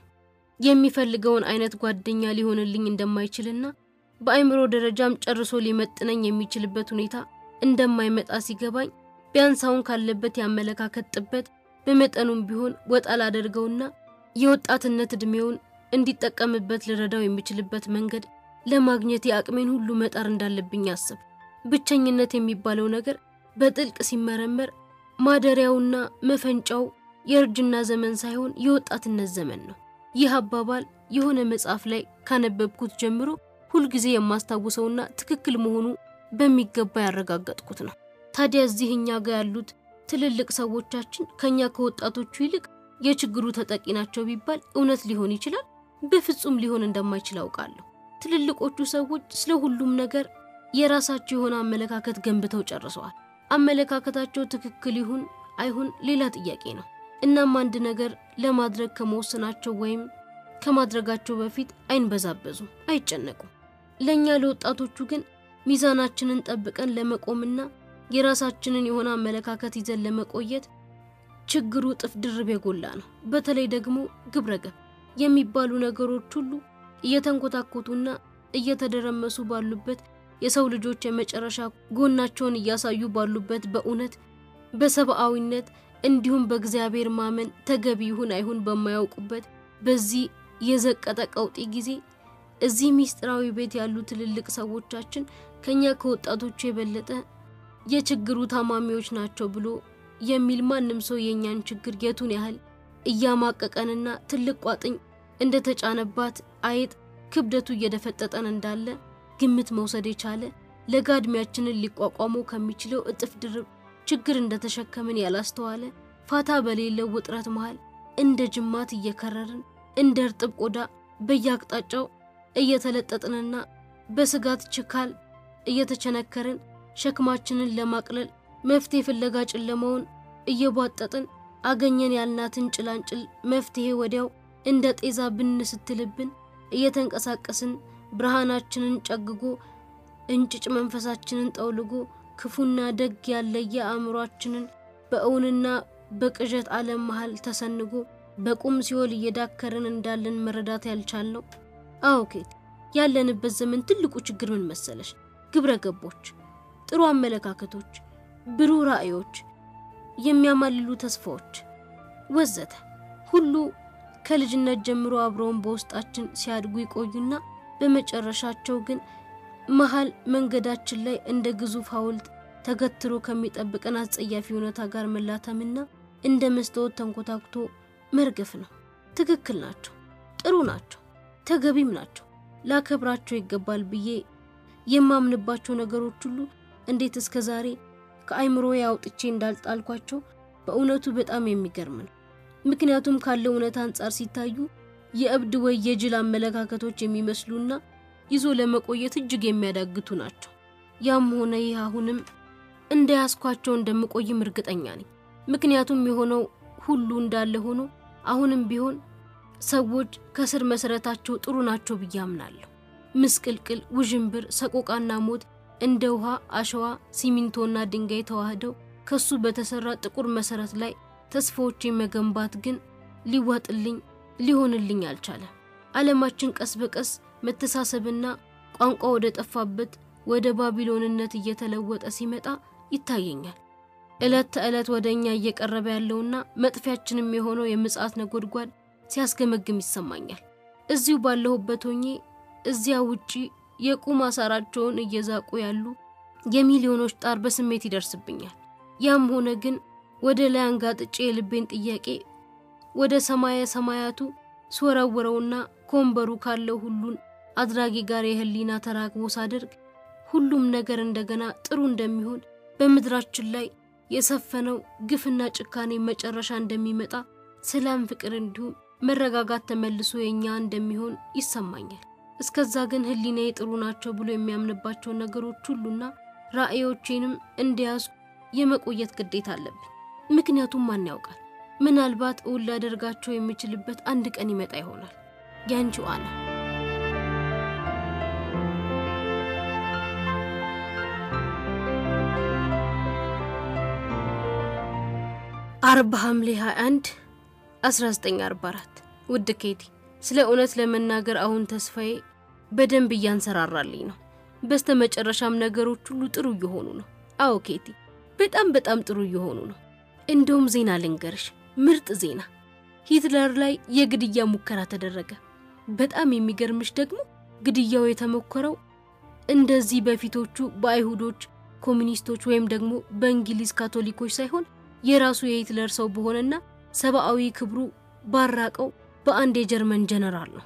የሚፈልገውን አይነት ጓደኛ ሊሆንልኝ እንደማይችልና በአይምሮ ደረጃም ጨርሶ ሊመጥነኝ የሚችልበት ሁኔታ እንደማይመጣ ሲገባኝ ቢያንሳውን ካለበት ያመለካከት ጥበት በመጠኑም ቢሆን ወጣ ላደርገውና የወጣትነት እድሜውን እንዲጠቀምበት ልረዳው የሚችልበት መንገድ ለማግኘት የአቅሜን ሁሉ መጣር እንዳለብኝ አስብ። ብቸኝነት የሚባለው ነገር በጥልቅ ሲመረመር ማደሪያውና መፈንጫው የርጅና ዘመን ሳይሆን የወጣትነት ዘመን ነው። ይህ አባባል የሆነ መጽሐፍ ላይ ካነበብኩት ጀምሮ ሁሉ ጊዜ የማስታውሰውና ትክክል መሆኑ በሚገባ ያረጋግጥኩት ነው። ታዲያ እዚህኛ ጋር ያሉት ትልልቅ ሰዎቻችን ከኛ ከወጣቶቹ ይልቅ የችግሩ ተጠቂ ናቸው ቢባል እውነት ሊሆን ይችላል? በፍጹም ሊሆን እንደማይችል አውቃለሁ። ትልልቆቹ ሰዎች ስለ ሁሉም ነገር የራሳቸው የሆነ አመለካከት ገንብተው ጨርሰዋል። አመለካከታቸው ትክክል ይሁን አይሁን ሌላ ጥያቄ ነው። እናም አንድ ነገር ለማድረግ ከመወሰናቸው ወይም ከማድረጋቸው በፊት አይንበዛበዙ አይጨነቁም። ለኛ ለወጣቶቹ ግን ሚዛናችንን ጠብቀን ለመቆምና የራሳችንን የሆነ አመለካከት ይዘን ለመቆየት ችግሩ ጥፍ ድርብ የጎላ ነው። በተለይ ደግሞ ግብረገብ የሚባሉ ነገሮች ሁሉ እየተንኮታኮቱና እየተደረመሱ ባሉበት የሰው ልጆች የመጨረሻ ጎናቸውን እያሳዩ ባሉበት በእውነት በሰብአዊነት እንዲሁም በእግዚአብሔር ማመን ተገቢ ይሁን አይሁን በማያውቁበት በዚህ የዘቀጠ ቀውጢ ጊዜ እዚህ ሚስጥራዊ ቤት ያሉ ትልልቅ ሰዎቻችን ከኛ ከወጣቶቹ የበለጠ የችግሩ ታማሚዎች ናቸው ብሎ የሚል ማንም ሰው የኛን ችግር የቱን ያህል እያማቀቀንና ትልቅ ቋጥኝ እንደተጫነባት አይጥ ክብደቱ እየደፈጠጠን እንዳለ ግምት መውሰድ የቻለ ለጋድሚያችንን ሊቋቋመው ከሚችለው እጥፍ ድርብ ችግር እንደተሸከመን ያላስተዋለ ፋታ በሌለው ውጥረት መሃል እንደ ጅማት እየከረርን እንደ እርጥብ ቆዳ በያቅጣጫው እየተለጠጥንና በስጋት ችካል እየተቸነከርን ሸክማችንን ለማቅለል መፍትሄ ፍለጋ ጨለማውን እየቧጠጥን አገኘን ያልናትን ጭላንጭል መፍትሄ ወዲያው እንደ ጤዛ ብንስትልብን እየተንቀሳቀስን ብርሃናችንን ጨግጎ እንጭጭ መንፈሳችንን ጠውልጎ ክፉና ደግ ያለየ አእምሮአችንን በእውንና በቅዠት ዓለም መሃል ተሰንጎ በቁም ሲኦል እየዳከርን እንዳለን መረዳት ያልቻልነው አዎ ኬቲ ያለንበት ዘመን ትልቁ ችግር ምን መሰለሽ ግብረ ገቦች ጥሩ አመለካከቶች ብሩህ ራእዮች የሚያማልሉ ተስፋዎች ወዘተ ሁሉ ከልጅነት ጀምሮ አብረውን በውስጣችን ሲያድጉ ይቆዩና በመጨረሻቸው ግን መሃል መንገዳችን ላይ እንደ ግዙፍ ሐውልት ተገትሮ ከሚጠብቀን አጸያፊ ሁኔታ ጋር መላተምና እንደ መስታወት ተንኮታክቶ መርገፍ ነው ትክክል ናቸው ጥሩ ናቸው ተገቢም ናቸው ላከብራቸው ይገባል ብዬ የማምንባቸው ነገሮች ሁሉ እንዴት እስከዛሬ ከአይምሮ ያውጥቼ እንዳልጣልኳቸው በእውነቱ በጣም የሚገርም ነው ምክንያቱም ካለው እውነት አንፃር ሲታዩ የእብድ ወይ የጅል አመለካከቶች የሚመስሉና ይዞ ለመቆየት እጅግ የሚያዳግቱ ናቸው ያም ሆነ ይህ አሁንም እንደያስኳቸው እንደምቆይም እርግጠኛ ነኝ ምክንያቱም የሆነው ሁሉ እንዳለ ሆኖ አሁንም ቢሆን ሰዎች ከስር መሰረታቸው ጥሩ ናቸው ብዬ አምናለሁ ምስቅልቅል ውዥንብር ሰቆቃና ሞት እንደ ውሃ አሸዋ ሲሚንቶና ድንጋይ ተዋህደው ከሱ በተሰራ ጥቁር መሰረት ላይ ተስፋዎች መገንባት ግን ሊዋጥልኝ ሊሆንልኝ አልቻለ ዓለማችን ቀስ በቀስ መተሳሰብና ቋንቋ ወደ ጠፋበት ወደ ባቢሎንነት እየተለወጠ ሲመጣ ይታየኛል እለት ተእለት ወደኛ እየቀረበ ያለውና መጥፊያችንም የሆነው የምጽአት ነጎድጓድ ሲያስገመግም ይሰማኛል እዚሁ ባለሁበት ሆኜ እዚያ ውጪ የቁም አሳራቸውን እየዛቁ ያሉ የሚሊዮኖች ጣር በስሜት ይደርስብኛል ያም ሆነ ግን ወደ ላይ አንጋጥጬ የልቤን ጥያቄ ወደ ሰማየ ሰማያቱ ሶራውረውና ኮምበሩ ካለው ሁሉን አድራጊ ጋር የህሊና ተራክቦ ሳደርግ ሁሉም ነገር እንደገና ጥሩ እንደሚሆን በመድራችን ላይ የሰፈነው ግፍና ጭካኔ መጨረሻ እንደሚመጣ ሰላም ፍቅር እንዲሁም መረጋጋት ተመልሶ የኛ እንደሚሆን ይሰማኛል እስከዛ ግን ህሊናዬ ጥሩ ናቸው ብሎ የሚያምንባቸው ነገሮች ሁሉና ራእዮቼንም እንዲያስ የመቆየት ግዴታ አለብኝ ምክንያቱም ማን ያውቃል ምናልባት እውል ላደርጋቸው የሚችልበት አንድ ቀን ይመጣ ይሆናል ያንቺው አና አርብ ሐምሌ ሃያ አንድ አስራ ዘጠኝ አርባ አራት ውድ ኬቲ ስለ እውነት ለመናገር አሁን ተስፋዬ በደንብ ያንሰራራልኝ ነው በስተመጨረሻም ነገሮች ሁሉ ጥሩ እየሆኑ ነው አዎ ኬቲ በጣም በጣም ጥሩ እየሆኑ ነው እንደውም ዜና ልንገርሽ ምርጥ ዜና ሂትለር ላይ የግድያ ሙከራ ተደረገ በጣም የሚገርምሽ ደግሞ ግድያው የተሞከረው እንደዚህ በፊቶቹ በአይሁዶች ኮሙኒስቶች ወይም ደግሞ በእንግሊዝ ካቶሊኮች ሳይሆን የራሱ የሂትለር ሰው በሆነና ሰባዊ ክብሩ ባራቀው በአንድ የጀርመን ጀነራል ነው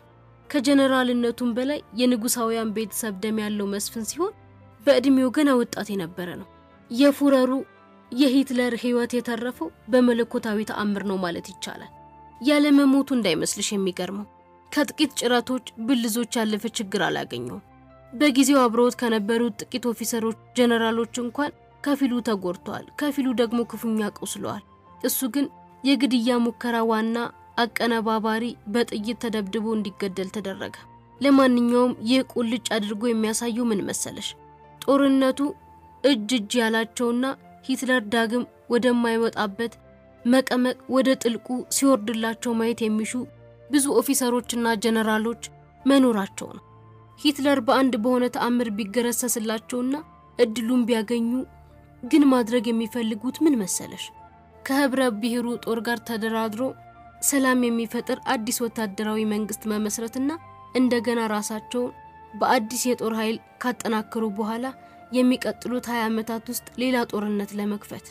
ከጀነራልነቱም በላይ የንጉሳውያን ቤተሰብ ደም ያለው መስፍን ሲሆን በእድሜው ገና ወጣት የነበረ ነው የፉረሩ የሂትለር ህይወት የተረፈው በመለኮታዊ ተአምር ነው ማለት ይቻላል ያለ መሞቱ እንዳይመስልሽ የሚገርመው ከጥቂት ጭራቶች ብልዞች ያለፈ ችግር አላገኘው በጊዜው አብሮት ከነበሩት ጥቂት ኦፊሰሮች ጀነራሎች እንኳን ከፊሉ ተጎድተዋል ከፊሉ ደግሞ ክፉኛ ቆስለዋል እሱ ግን የግድያ ሙከራ ዋና አቀነባባሪ በጥይት ተደብድቦ እንዲገደል ተደረገ ለማንኛውም የቁልጭ አድርጎ የሚያሳየው ምን መሰለሽ ጦርነቱ እጅ እጅ ያላቸውና ሂትለር ዳግም ወደማይወጣበት መቀመቅ ወደ ጥልቁ ሲወርድላቸው ማየት የሚሹ ብዙ ኦፊሰሮችና ጀነራሎች መኖራቸው ነው ሂትለር በአንድ በሆነ ተአምር ቢገረሰስላቸውና እድሉን ቢያገኙ ግን ማድረግ የሚፈልጉት ምን መሰለሽ ከህብረ ብሔሩ ጦር ጋር ተደራድሮ ሰላም የሚፈጥር አዲስ ወታደራዊ መንግስት መመስረትና እንደገና ራሳቸው በአዲስ የጦር ኃይል ካጠናከሩ በኋላ የሚቀጥሉት ሃያ ዓመታት ውስጥ ሌላ ጦርነት ለመክፈት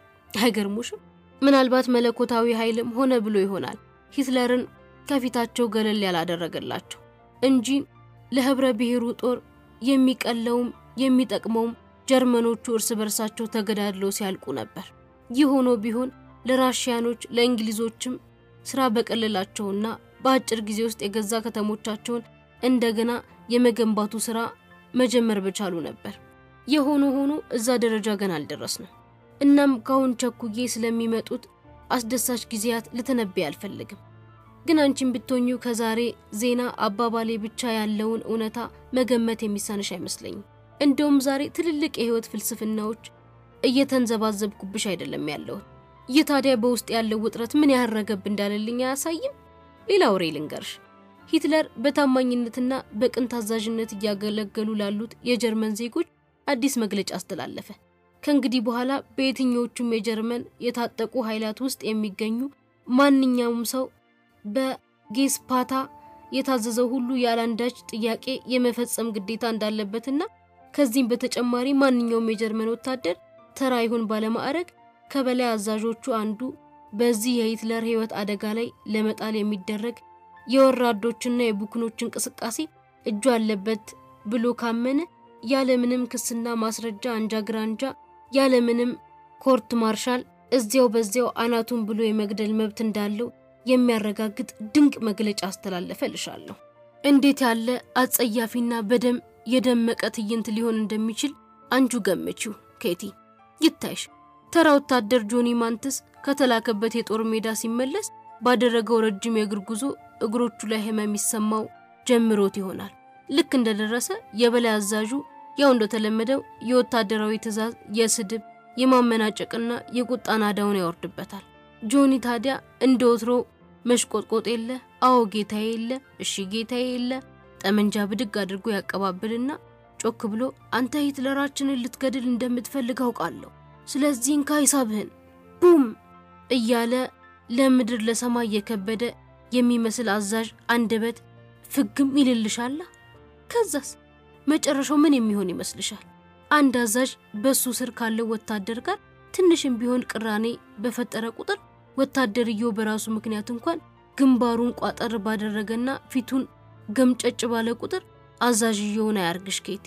አይገርሙሽም ምናልባት መለኮታዊ ኃይልም ሆነ ብሎ ይሆናል ሂትለርን ከፊታቸው ገለል ያላደረገላቸው እንጂ ለህብረ ብሔሩ ጦር የሚቀለውም የሚጠቅመውም ጀርመኖቹ እርስ በርሳቸው ተገዳድለው ሲያልቁ ነበር ይሆኖ ቢሆን ለራሺያኖች ለእንግሊዞችም ስራ በቀለላቸውና በአጭር ጊዜ ውስጥ የገዛ ከተሞቻቸውን እንደገና የመገንባቱ ስራ መጀመር በቻሉ ነበር። የሆነ ሆኖ እዛ ደረጃ ገና አልደረስንም። እናም ካሁን ቸኩዬ ስለሚመጡት አስደሳች ጊዜያት ልተነብይ አልፈልግም። ግን አንቺም ብትሆኚ ከዛሬ ዜና አባባሌ ብቻ ያለውን እውነታ መገመት የሚሳንሽ አይመስለኝም። እንደውም ዛሬ ትልልቅ የህይወት ፍልስፍናዎች እየተንዘባዘብኩብሽ አይደለም ያለው። ይታዲያ በውስጥ ያለው ውጥረት ምን ያረገብ እንዳለልኝ አያሳይም? ሌላ ወሬ ልንገርሽ። ሂትለር በታማኝነትና በቅን ታዛዥነት ያገለገሉ ላሉት የጀርመን ዜጎች አዲስ መግለጫ አስተላለፈ። ከእንግዲህ በኋላ በየትኞቹም የጀርመን የታጠቁ ኃይላት ውስጥ የሚገኙ ማንኛውም ሰው በጌስፓታ የታዘዘው ሁሉ ያላንዳች ጥያቄ የመፈጸም ግዴታ እንዳለበትና ከዚህም በተጨማሪ ማንኛውም የጀርመን ወታደር ተራ ይሁን ባለማዕረግ ከበላይ አዛዦቹ አንዱ በዚህ የሂትለር ህይወት አደጋ ላይ ለመጣል የሚደረግ የወራዶችና የቡክኖች እንቅስቃሴ እጁ አለበት ብሎ ካመነ ያለምንም ክስና ማስረጃ አንጃ ግራንጃ ያለምንም ኮርት ማርሻል እዚያው በዚያው አናቱን ብሎ የመግደል መብት እንዳለው የሚያረጋግጥ ድንቅ መግለጫ አስተላለፈልሻለሁ። እንዴት ያለ አጸያፊና በደም የደመቀ ትዕይንት ሊሆን እንደሚችል አንጁ ገመቺው ኬቲ። ይታይሽ ተራ ወታደር ጆኒ ማንትስ ከተላከበት የጦር ሜዳ ሲመለስ ባደረገው ረጅም የእግር ጉዞ እግሮቹ ላይ ህመም ይሰማው ጀምሮት ይሆናል። ልክ እንደደረሰ የበላይ አዛዡ ያው እንደተለመደው የወታደራዊ ትዕዛዝ የስድብ የማመናጨቅና የቁጣ ናዳውን ያወርድበታል። ጆኒ ታዲያ እንደወትሮ መሽቆጥቆጥ የለ፣ አዎ ጌታዬ የለ፣ እሺ ጌታዬ የለ፣ ጠመንጃ ብድግ አድርጎ ያቀባብልና ጮክ ብሎ አንተ ሂትለራችንን ልትገድል እንደምትፈልግ አውቃለሁ፣ ስለዚህ እንካ ሂሳብህን ቡም እያለ ለምድር ለሰማይ የከበደ የሚመስል አዛዥ አንደበት ፍግም ይልልሻል። ከዛስ መጨረሻው ምን የሚሆን ይመስልሻል? አንድ አዛዥ በሱ ስር ካለው ወታደር ጋር ትንሽም ቢሆን ቅራኔ በፈጠረ ቁጥር ወታደርየው በራሱ ምክንያት እንኳን ግንባሩን ቋጠር ባደረገና ፊቱን ገምጨጭ ባለ ቁጥር አዛዥየውን አያርግሽ ኬቲ።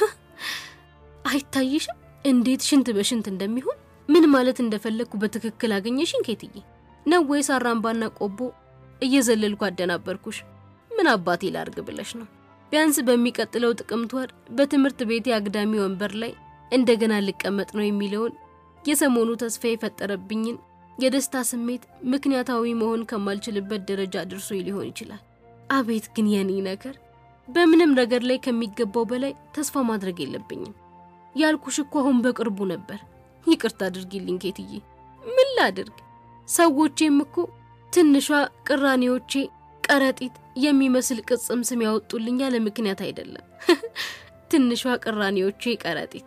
አይታይሽም እንዴት ሽንት በሽንት እንደሚሆን? ምን ማለት እንደፈለኩ በትክክል አገኘሽን ኬቲዬ? ነው ወይስ አራምባና ቆቦ እየዘለልኩ አደናበርኩሽ? ምን አባቴ ላርግ ብለሽ ነው? ቢያንስ በሚቀጥለው ጥቅምት ወር በትምህርት ቤት አግዳሚ ወንበር ላይ እንደገና ልቀመጥ ነው የሚለውን የሰሞኑ ተስፋ የፈጠረብኝን የደስታ ስሜት ምክንያታዊ መሆን ከማልችልበት ደረጃ ድርሶ ሊሆን ይችላል። አቤት ግን የኔ ነገር! በምንም ነገር ላይ ከሚገባው በላይ ተስፋ ማድረግ የለብኝም። ያልኩሽ እኮ አሁን በቅርቡ ነበር። ይቅርታ አድርጊልኝ ኬትዬ። ምን ላድርግ? ሰዎቼም እኮ ትንሿ ቅራኔዎቼ ቀረጢት የሚመስል ቅጽም ስም ያወጡልኝ ያለ ምክንያት አይደለም። ትንሿ ቅራኔዎቼ ቀረጢት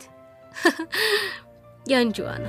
ያንጂዋና።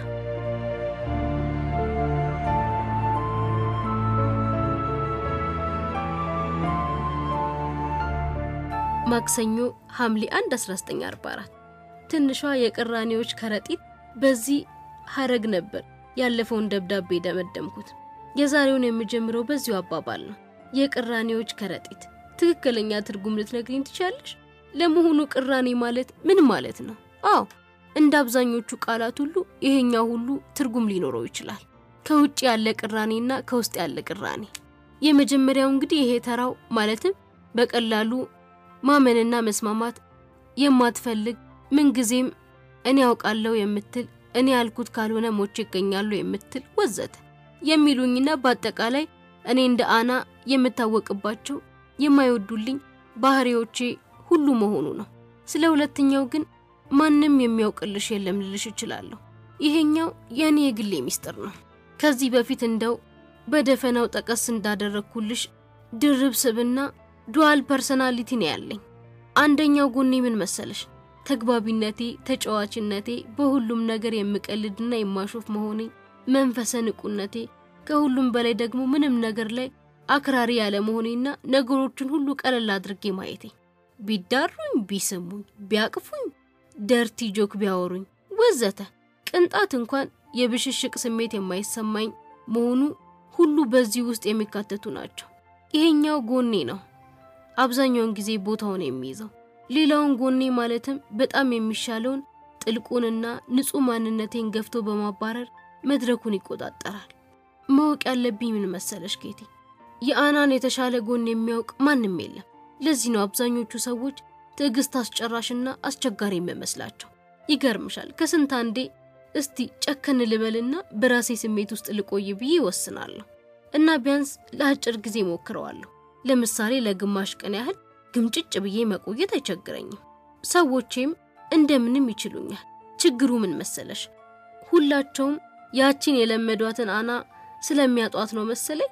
ማክሰኞ ሐምሌ አንድ አስራ ዘጠኝ አርባ አራት። ትንሿ የቅራኔዎች ከረጢት በዚህ ሐረግ ነበር ያለፈውን ደብዳቤ ደመደምኩት። የዛሬውን የሚጀምረው በዚሁ አባባል ነው። የቅራኔዎች ከረጢት ትክክለኛ ትርጉም ልትነግሪኝ ትችያለሽ? ለመሆኑ ቅራኔ ማለት ምን ማለት ነው? አዎ እንደ አብዛኞቹ ቃላት ሁሉ ይሄኛው ሁሉ ትርጉም ሊኖረው ይችላል። ከውጭ ያለ ቅራኔና ከውስጥ ያለ ቅራኔ። የመጀመሪያው እንግዲህ ይሄ ተራው ማለትም በቀላሉ ማመንና መስማማት የማትፈልግ ምን ጊዜም እኔ አውቃለሁ የምትል እኔ ያልኩት ካልሆነ ሞቼ ይገኛሉ የምትል ወዘተ የሚሉኝና በአጠቃላይ እኔ እንደ አና የምታወቅባቸው የማይወዱልኝ ባህሪዎቼ ሁሉ መሆኑ ነው። ስለ ሁለተኛው ግን ማንንም የሚያውቅልሽ የለም ልልሽ እችላለሁ። ይሄኛው የኔ የግሌ ሚስጥር ነው። ከዚህ በፊት እንደው በደፈናው ጠቀስ እንዳደረኩልሽ ድርብ ስብና ዱዋል ፐርሰናሊቲ ነው ያለኝ። አንደኛው ጎኔ ምን መሰለሽ? ተግባቢነቴ፣ ተጫዋችነቴ፣ በሁሉም ነገር የምቀልድና የማሾፍ መሆኔ፣ መንፈሰ ንቁነቴ፣ ከሁሉም በላይ ደግሞ ምንም ነገር ላይ አክራሪ ያለ መሆኔና ነገሮችን ሁሉ ቀለል አድርጌ ማየቴ። ቢዳሩኝ፣ ቢስሙኝ፣ ቢያቅፉኝ፣ ደርቲ ጆክ ቢያወሩኝ ወዘተ ቅንጣት እንኳን የብሽሽቅ ስሜት የማይሰማኝ መሆኑ ሁሉ በዚህ ውስጥ የሚካተቱ ናቸው። ይሄኛው ጎኔ ነው አብዛኛውን ጊዜ ቦታውን የሚይዘው። ሌላውን ጎኔ ማለትም በጣም የሚሻለውን ጥልቁንና ንጹህ ማንነቴን ገፍቶ በማባረር መድረኩን ይቆጣጠራል። ማወቅ ያለብኝ ምን መሰለሽ ኬቲ? የአናን የተሻለ ጎን የሚያውቅ ማንም የለም። ለዚህ ነው አብዛኞቹ ሰዎች ትዕግስት አስጨራሽና አስቸጋሪ የሚመስላቸው። ይገርምሻል ከስንት አንዴ እስቲ ጨከን ልበልና በራሴ ስሜት ውስጥ ልቆይ ብዬ ወስናለሁ እና ቢያንስ ለአጭር ጊዜ ሞክረዋለሁ። ለምሳሌ ለግማሽ ቀን ያህል ግምጭጭ ብዬ መቆየት አይቸግረኝም። ሰዎችም እንደምንም ይችሉኛል። ችግሩ ምን መሰለሽ? ሁላቸውም ያቺን የለመዷትን አና ስለሚያጧት ነው መሰለኝ።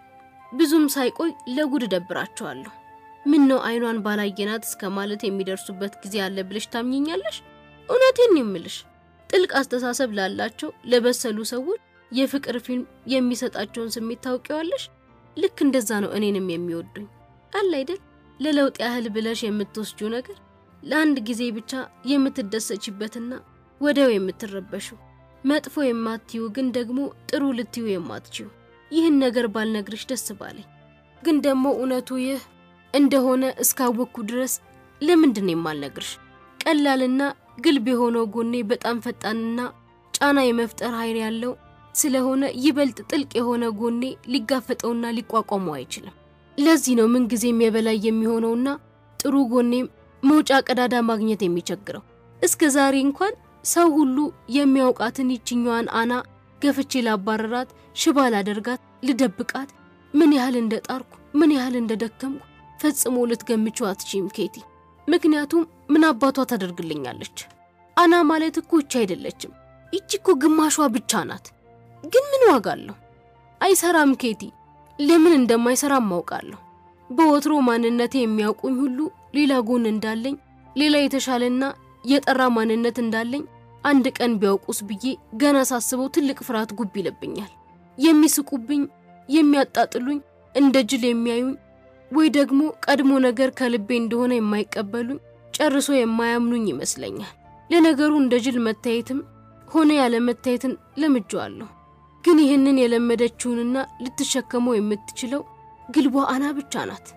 ብዙም ሳይቆይ ለጉድ ደብራቸዋለሁ። ምን ነው አይኗን ባላየናት እስከማለት የሚደርሱበት ጊዜ አለ ብለሽ ታምኚኛለሽ? እውነቴን ነው የምልሽ። ጥልቅ አስተሳሰብ ላላቸው ለበሰሉ ሰዎች የፍቅር ፊልም የሚሰጣቸውን ስሜት ታውቂዋለሽ? ልክ እንደዛ ነው እኔንም የሚወዱኝ። አለ አይደል? ለለውጥ ያህል ብለሽ የምትወስጂው ነገር ለአንድ ጊዜ ብቻ የምትደሰችበትና ወዲያው የምትረበሽው፣ መጥፎ የማትዩ ግን ደግሞ ጥሩ ልትዩ የማትችው። ይህን ነገር ባልነግርሽ ደስ ባለኝ። ግን ደግሞ እውነቱ ይህ እንደሆነ እስካወቅኩ ድረስ ለምንድን ነው የማልነግርሽ? ቀላልና ግልብ የሆነው ጎኔ በጣም ፈጣንና ጫና የመፍጠር ኃይል ያለው ስለሆነ ይበልጥ ጥልቅ የሆነ ጎኔ ሊጋፈጠውና ሊቋቋመው አይችልም። ለዚህ ነው ምን ጊዜም የበላይ የሚሆነውና ጥሩ ጎኔም መውጫ ቀዳዳ ማግኘት የሚቸግረው። እስከ ዛሬ እንኳን ሰው ሁሉ የሚያውቃትን ይችኛዋን አና ገፍቼ ላባረራት፣ ሽባ ላደርጋት፣ ልደብቃት ምን ያህል እንደጣርኩ ምን ያህል እንደደከምኩ ፈጽሞ ልትገምጪው አትችይም ኬቲ። ምክንያቱም ምን አባቷ ታደርግልኛለች? አና ማለት እኮ እቺ አይደለችም። እቺ እኮ ግማሿ ብቻ ናት። ግን ምን ዋጋ አለው? አይሰራም ኬቲ። ለምን እንደማይሰራም ማውቃለሁ። በወትሮ ማንነቴ የሚያውቁኝ ሁሉ ሌላ ጎን እንዳለኝ፣ ሌላ የተሻለና የጠራ ማንነት እንዳለኝ አንድ ቀን ቢያውቁስ ብዬ ገና ሳስበው ትልቅ ፍርሃት ጉብ ይለብኛል። የሚስቁብኝ፣ የሚያጣጥሉኝ፣ እንደ ጅል የሚያዩኝ ወይ ደግሞ ቀድሞ ነገር ከልቤ እንደሆነ የማይቀበሉኝ፣ ጨርሶ የማያምኑኝ ይመስለኛል። ለነገሩ እንደ ጅል መታየትም ሆነ ያለ መታየትን ለምጄዋለሁ። ግን ይህንን የለመደችውንና ልትሸከመው የምትችለው ግልቧ አና ብቻ ናት።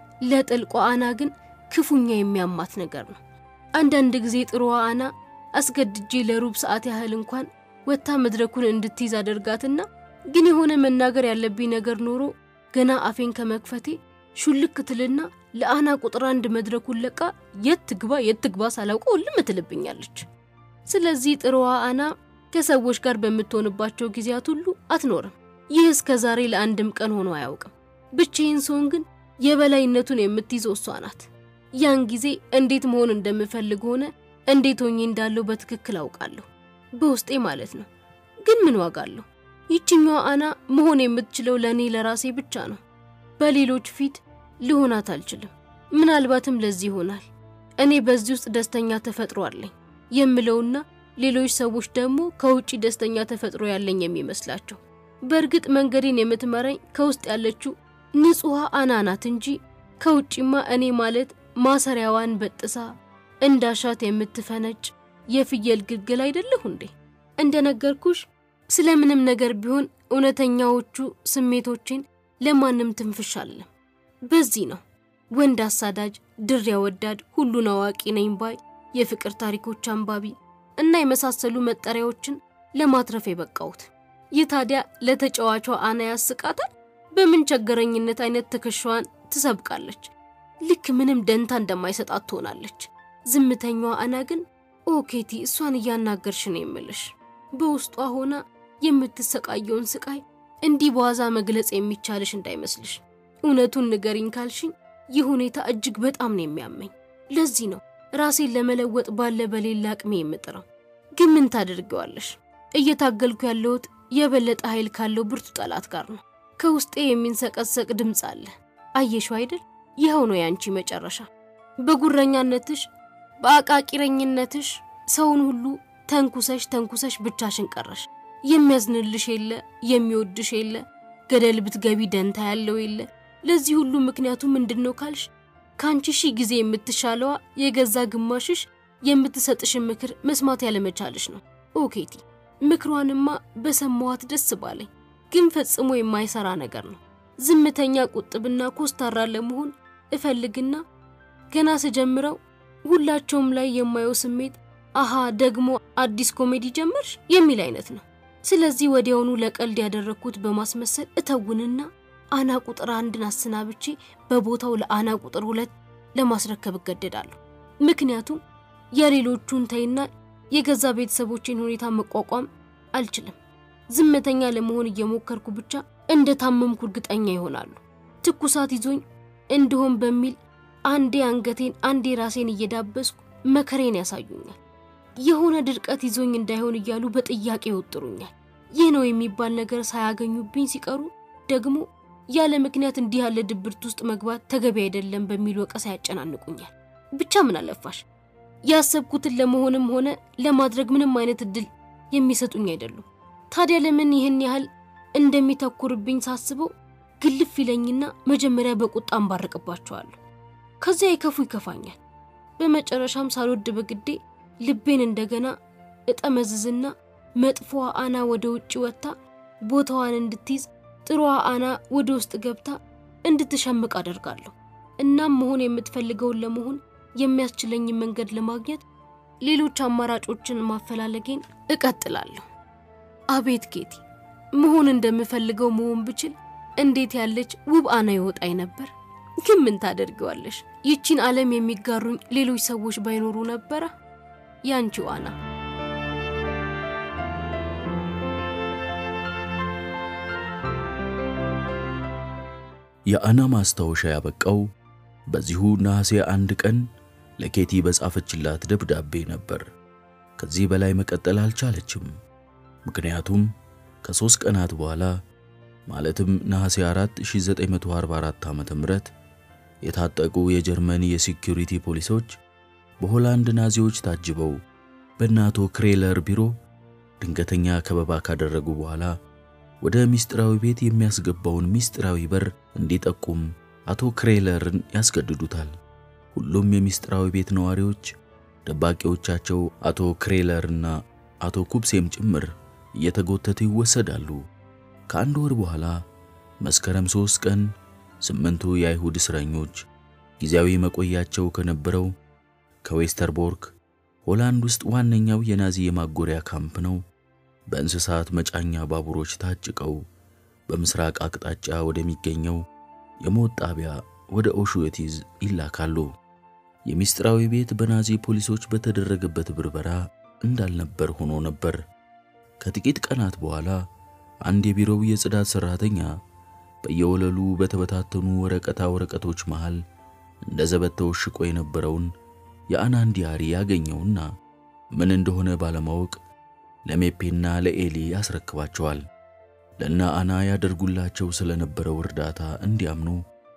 ለጥልቋ አና ግን ክፉኛ የሚያማት ነገር ነው። አንዳንድ ጊዜ ጥሩዋ አና አስገድጄ ለሩብ ሰዓት ያህል እንኳን ወታ መድረኩን እንድትይዝ አደርጋትና ግን የሆነ መናገር ያለብኝ ነገር ኖሮ ገና አፌን ከመክፈቴ ሹልክ ትልና ለአና ቁጥር አንድ መድረኩን ለቃ የትግባ የትግባ ሳላውቀው ልምትልብኛለች። ስለዚህ ጥሩዋ አና ከሰዎች ጋር በመተሆንባቸው ጊዜያት ሁሉ አትኖርም። ይህ እስከ ዛሬ ለአንድም ቀን ሆኖ አያውቅም። ብቻዬን ሰውን ግን የበላይነቱን የምትይዘው እሷ ናት። ያን ጊዜ እንዴት መሆን እንደምፈልግ ሆነ እንዴት ሆኜ እንዳለው በትክክል አውቃለሁ፣ በውስጤ ማለት ነው። ግን ምን ዋጋ አለው? ይችኛዋ አና መሆን የምትችለው ለኔ ለራሴ ብቻ ነው። በሌሎች ፊት ልሆናት አልችልም። ምናልባትም ለዚህ ይሆናል እኔ በዚህ ውስጥ ደስተኛ ተፈጥሮ አለኝ የምለውና ሌሎች ሰዎች ደግሞ ከውጪ ደስተኛ ተፈጥሮ ያለኝ የሚመስላቸው። በእርግጥ መንገዴን የምትመራኝ ከውስጥ ያለችው ንጹህ አና ናት እንጂ ከውጪማ እኔ ማለት ማሰሪያዋን በጥሳ እንዳሻት የምትፈነጭ የፍየል ግልገል አይደለሁ እንዴ? እንደነገርኩሽ ስለምንም ነገር ቢሆን እውነተኛዎቹ ስሜቶችን ለማንም ትንፍሻለሁ። በዚህ ነው ወንድ አሳዳጅ፣ ድር ያወዳድ፣ ሁሉን አዋቂ ነኝ ባይ፣ የፍቅር ታሪኮች አንባቢ እና የመሳሰሉ መጠሪያዎችን ለማትረፍ የበቃሁት። ይህ ታዲያ ለተጫዋቿ አና ያስቃታል። በምን ቸገረኝነት አይነት ትከሻዋን ትሰብቃለች። ልክ ምንም ደንታ እንደማይሰጣት ትሆናለች። ዝምተኛዋ አና ግን ኦኬቲ እሷን እያናገርሽ ነው የምልሽ። በውስጧ ሆና የምትሰቃየውን ስቃይ እንዲህ በዋዛ መግለጽ የሚቻልሽ እንዳይመስልሽ። እውነቱን ንገሪኝ ካልሽኝ ይህ ሁኔታ እጅግ በጣም ነው የሚያመኝ። ለዚህ ነው ራሴን ለመለወጥ ባለ በሌላ አቅሜ የምጥረው። ግን ምን ታደርጊዋለሽ? እየታገልኩ ያለሁት የበለጠ ኃይል ካለው ብርቱ ጠላት ጋር ነው። ከውስጤ የሚንሰቀሰቅ ድምጽ አለ። አየሽው አይደል? ይሄው ነው ያንቺ መጨረሻ። በጉረኛነትሽ በአቃቂረኝነትሽ ሰውን ሁሉ ተንኩሰሽ ተንኩሰሽ ብቻሽን ቀረሽ። የሚያዝንልሽ የለ፣ የሚወድሽ የለ፣ ገደል ብትገቢ ደንታ ያለው የለ። ለዚህ ሁሉ ምክንያቱ ምንድነው ካልሽ ካንቺ ሺ ጊዜ የምትሻለዋ የገዛ ግማሽሽ የምትሰጥሽ ምክር መስማት ያለመቻልሽ ነው። ኦኬቲ ምክሯንማ በሰማዋት ደስ ባለኝ፣ ግን ፈጽሞ የማይሰራ ነገር ነው። ዝምተኛ ቁጥብና ኮስታራ ለመሆን እፈልግና ገና ስጀምረው ሁላቸውም ላይ የማየው ስሜት አሃ ደግሞ አዲስ ኮሜዲ ጀመርሽ የሚል አይነት ነው። ስለዚህ ወዲያውኑ ለቀልድ ያደረኩት በማስመሰል እተውንና አና ቁጥር አንድን አሰናብቼ በቦታው ለአና ቁጥር ሁለት ለማስረከብ እገደዳለሁ። ምክንያቱም የሌሎቹን ተይና የገዛ ቤተሰቦቼን ሁኔታ መቋቋም አልችልም። ዝምተኛ ለመሆን እየሞከርኩ ብቻ እንደታመምኩ እርግጠኛ ይሆናሉ። ትኩሳት ይዞኝ እንደሆን በሚል አንዴ አንገቴን አንዴ ራሴን እየዳበስኩ መከሬን ያሳዩኛል። የሆነ ድርቀት ይዞኝ እንዳይሆን እያሉ በጥያቄ ይወጥሩኛል። ይህ ነው የሚባል ነገር ሳያገኙብኝ ሲቀሩ ደግሞ ያለ ምክንያት እንዲህ ያለ ድብርት ውስጥ መግባት ተገቢ አይደለም በሚል ወቀሳ ያጨናንቁኛል። ብቻ ምን አለፋሽ ያሰብኩትን ለመሆንም ሆነ ለማድረግ ምንም አይነት እድል የሚሰጡኝ አይደሉም። ታዲያ ለምን ይህን ያህል እንደሚተኩርብኝ ሳስበው ግልፍ ይለኝና መጀመሪያ በቁጣ አንባርቅባቸዋለሁ። ከዚያ ይከፉ ይከፋኛል። በመጨረሻም ሳልወድ በግዴ ልቤን እንደገና እጠመዝዝና መጥፎዋ አና ወደ ውጪ ወጣ ቦታዋን እንድትይዝ ጥሩዋ አና ወደ ውስጥ ገብታ እንድትሸምቅ አደርጋለሁ። እናም መሆን የምትፈልገውን ለመሆን የሚያስችለኝ መንገድ ለማግኘት ሌሎች አማራጮችን ማፈላለጌን እቀጥላለሁ። አቤት ኬቲ መሆን እንደምፈልገው መሆን ብችል እንዴት ያለች ውብ አና ይወጣይ ነበር። ግን ምን ታደርጊዋለሽ? ይቺን ዓለም የሚጋሩኝ ሌሎች ሰዎች ባይኖሩ ነበር ያንቺው አና። የአና ማስታወሻ ያበቃው በዚሁ ነሐሴ አንድ ቀን ለኬቲ በጻፈችላት ደብዳቤ ነበር። ከዚህ በላይ መቀጠል አልቻለችም። ምክንያቱም ከሶስት ቀናት በኋላ ማለትም ነሐሴ አራት ሺህ ዘጠኝ መቶ አርባ አራት ዓመተ ምህረት የታጠቁ የጀርመን የሴኩሪቲ ፖሊሶች በሆላንድ ናዚዎች ታጅበው በናቶ ክሬለር ቢሮ ድንገተኛ ከበባ ካደረጉ በኋላ ወደ ሚስጥራዊ ቤት የሚያስገባውን ሚስጥራዊ በር እንዲጠቁም አቶ ክሬለርን ያስገድዱታል። ሁሉም የሚስጥራዊ ቤት ነዋሪዎች ደባቂዎቻቸው አቶ ክሬለርና አቶ ኩብሴም ጭምር እየተጎተቱ ይወሰዳሉ። ከአንድ ወር በኋላ መስከረም ሶስት ቀን ስምንቱ የአይሁድ እስረኞች ጊዜያዊ መቆያቸው ከነበረው ከዌስተርቦርክ ሆላንድ ውስጥ ዋነኛው የናዚ የማጎሪያ ካምፕ ነው በእንስሳት መጫኛ ባቡሮች ታጭቀው በምስራቅ አቅጣጫ ወደሚገኘው የሞት ጣቢያ ወደ ኦሹዌቲዝ ይላካሉ። የሚስጥራዊ ቤት በናዚ ፖሊሶች በተደረገበት ብርበራ እንዳልነበር ሆኖ ነበር። ከጥቂት ቀናት በኋላ አንድ የቢሮው የጽዳት ሰራተኛ በየወለሉ በተበታተኑ ወረቀታ ወረቀቶች መሃል እንደዘበት ተወሽቆ የነበረውን የአናን ዲያሪ ያገኘውና ምን እንደሆነ ባለማወቅ ለሜፔና ለኤሊ ያስረክባቸዋል። ለና አና ያደርጉላቸው ስለነበረው እርዳታ እንዲያምኑ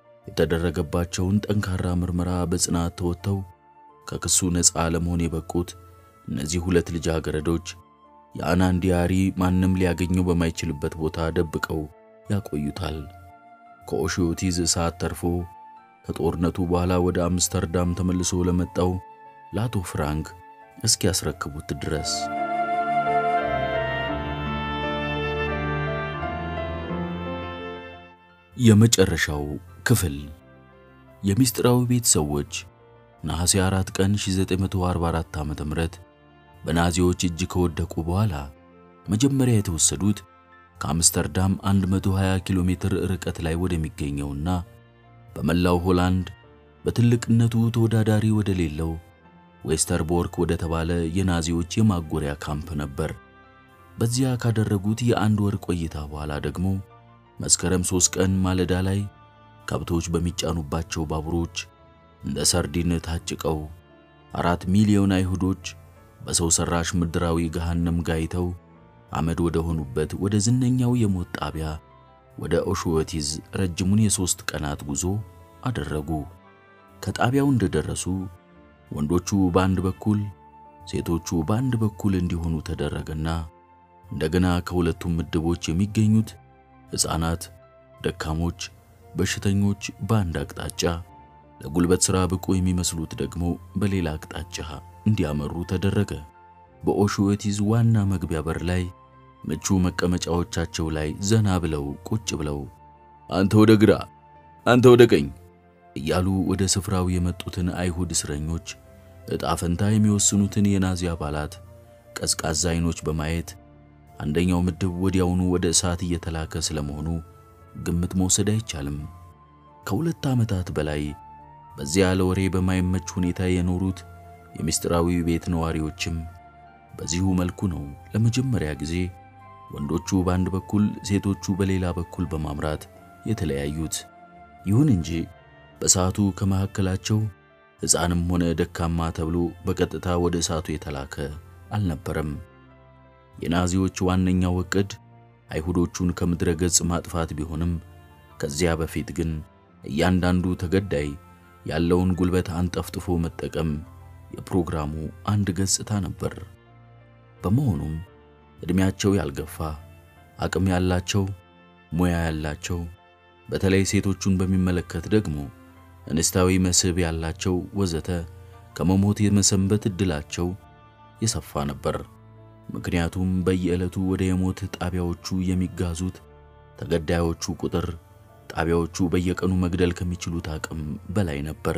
የተደረገባቸውን ጠንካራ ምርመራ በጽናት ተወጥተው ከክሱ ነፃ ለመሆን የበቁት እነዚህ ሁለት ልጃገረዶች የአናን ዲያሪ ማንም ሊያገኘው በማይችልበት ቦታ ደብቀው ያቆዩታል። ከኦሹዌቲዝ ሰዓት ተርፎ ከጦርነቱ በኋላ ወደ አምስተርዳም ተመልሶ ለመጣው ላቶ ፍራንክ እስኪ ያስረክቡት ድረስ። የመጨረሻው ክፍል የሚስጥራዊ ቤት ሰዎች ነሐሴ አራት ቀን ሺህ ዘጠኝ መቶ አርባ አራት ዓመተ ምህረት በናዚዎች እጅ ከወደቁ በኋላ መጀመሪያ የተወሰዱት ከአምስተርዳም መቶ ሃያ ኪሎ ሜትር ርቀት ላይ ወደሚገኘውና በመላው ሆላንድ በትልቅነቱ ተወዳዳሪ ወደ ሌለው ዌስተርቦርክ ወደ ተባለ የናዚዎች የማጎሪያ ካምፕ ነበር። በዚያ ካደረጉት የአንድ ወር ቆይታ በኋላ ደግሞ መስከረም ሶስት ቀን ማለዳ ላይ ከብቶች በሚጫኑባቸው ባቡሮች እንደ ሰርዲን ታጭቀው አራት ሚሊዮን አይሁዶች በሰው ሰራሽ ምድራዊ ገሃነም ጋይተው አመድ ወደ ሆኑበት ወደ ዝነኛው የሞት ጣቢያ ወደ ኦሹዌቲዝ ረጅሙን የሶስት ቀናት ጉዞ አደረጉ። ከጣቢያው እንደደረሱ ወንዶቹ በአንድ በኩል ሴቶቹ በአንድ በኩል እንዲሆኑ ተደረገና እንደገና ከሁለቱም ምድቦች የሚገኙት ሕፃናት፣ ደካሞች፣ በሽተኞች በአንድ አቅጣጫ ለጉልበት ሥራ ብቁ የሚመስሉት ደግሞ በሌላ አቅጣጫ እንዲያመሩ ተደረገ። በኦሹዌቲዝ ዋና መግቢያ በር ላይ ምቹ መቀመጫዎቻቸው ላይ ዘና ብለው ቁጭ ብለው አንተ ወደ ግራ አንተ ወደ ቀኝ እያሉ ወደ ስፍራው የመጡትን አይሁድ እስረኞች እጣ ፈንታ የሚወስኑትን የናዚ አባላት ቀዝቃዛ አይኖች በማየት አንደኛው ምድብ ወዲያውኑ ወደ እሳት እየተላከ ስለመሆኑ ግምት መውሰድ አይቻልም። ከሁለት ዓመታት በላይ በዚያ ለወሬ በማይመች ሁኔታ የኖሩት የምስጢራዊ ቤት ነዋሪዎችም በዚሁ መልኩ ነው ለመጀመሪያ ጊዜ ወንዶቹ በአንድ በኩል ሴቶቹ በሌላ በኩል በማምራት የተለያዩት። ይሁን እንጂ በሰዓቱ ከመካከላቸው ሕፃንም ሆነ ደካማ ተብሎ በቀጥታ ወደ እሳቱ የተላከ አልነበረም። የናዚዎች ዋነኛው ዕቅድ አይሁዶቹን ከምድረ ገጽ ማጥፋት ቢሆንም ከዚያ በፊት ግን እያንዳንዱ ተገዳይ ያለውን ጉልበት አንጠፍጥፎ መጠቀም የፕሮግራሙ አንድ ገጽታ ነበር። በመሆኑም እድሜያቸው ያልገፋ፣ አቅም ያላቸው፣ ሙያ ያላቸው፣ በተለይ ሴቶቹን በሚመለከት ደግሞ እንስታዊ መስህብ ያላቸው ወዘተ ከመሞት የመሰንበት እድላቸው የሰፋ ነበር። ምክንያቱም በየዕለቱ ወደ የሞት ጣቢያዎቹ የሚጋዙት ተገዳዮቹ ቁጥር ጣቢያዎቹ በየቀኑ መግደል ከሚችሉት አቅም በላይ ነበር።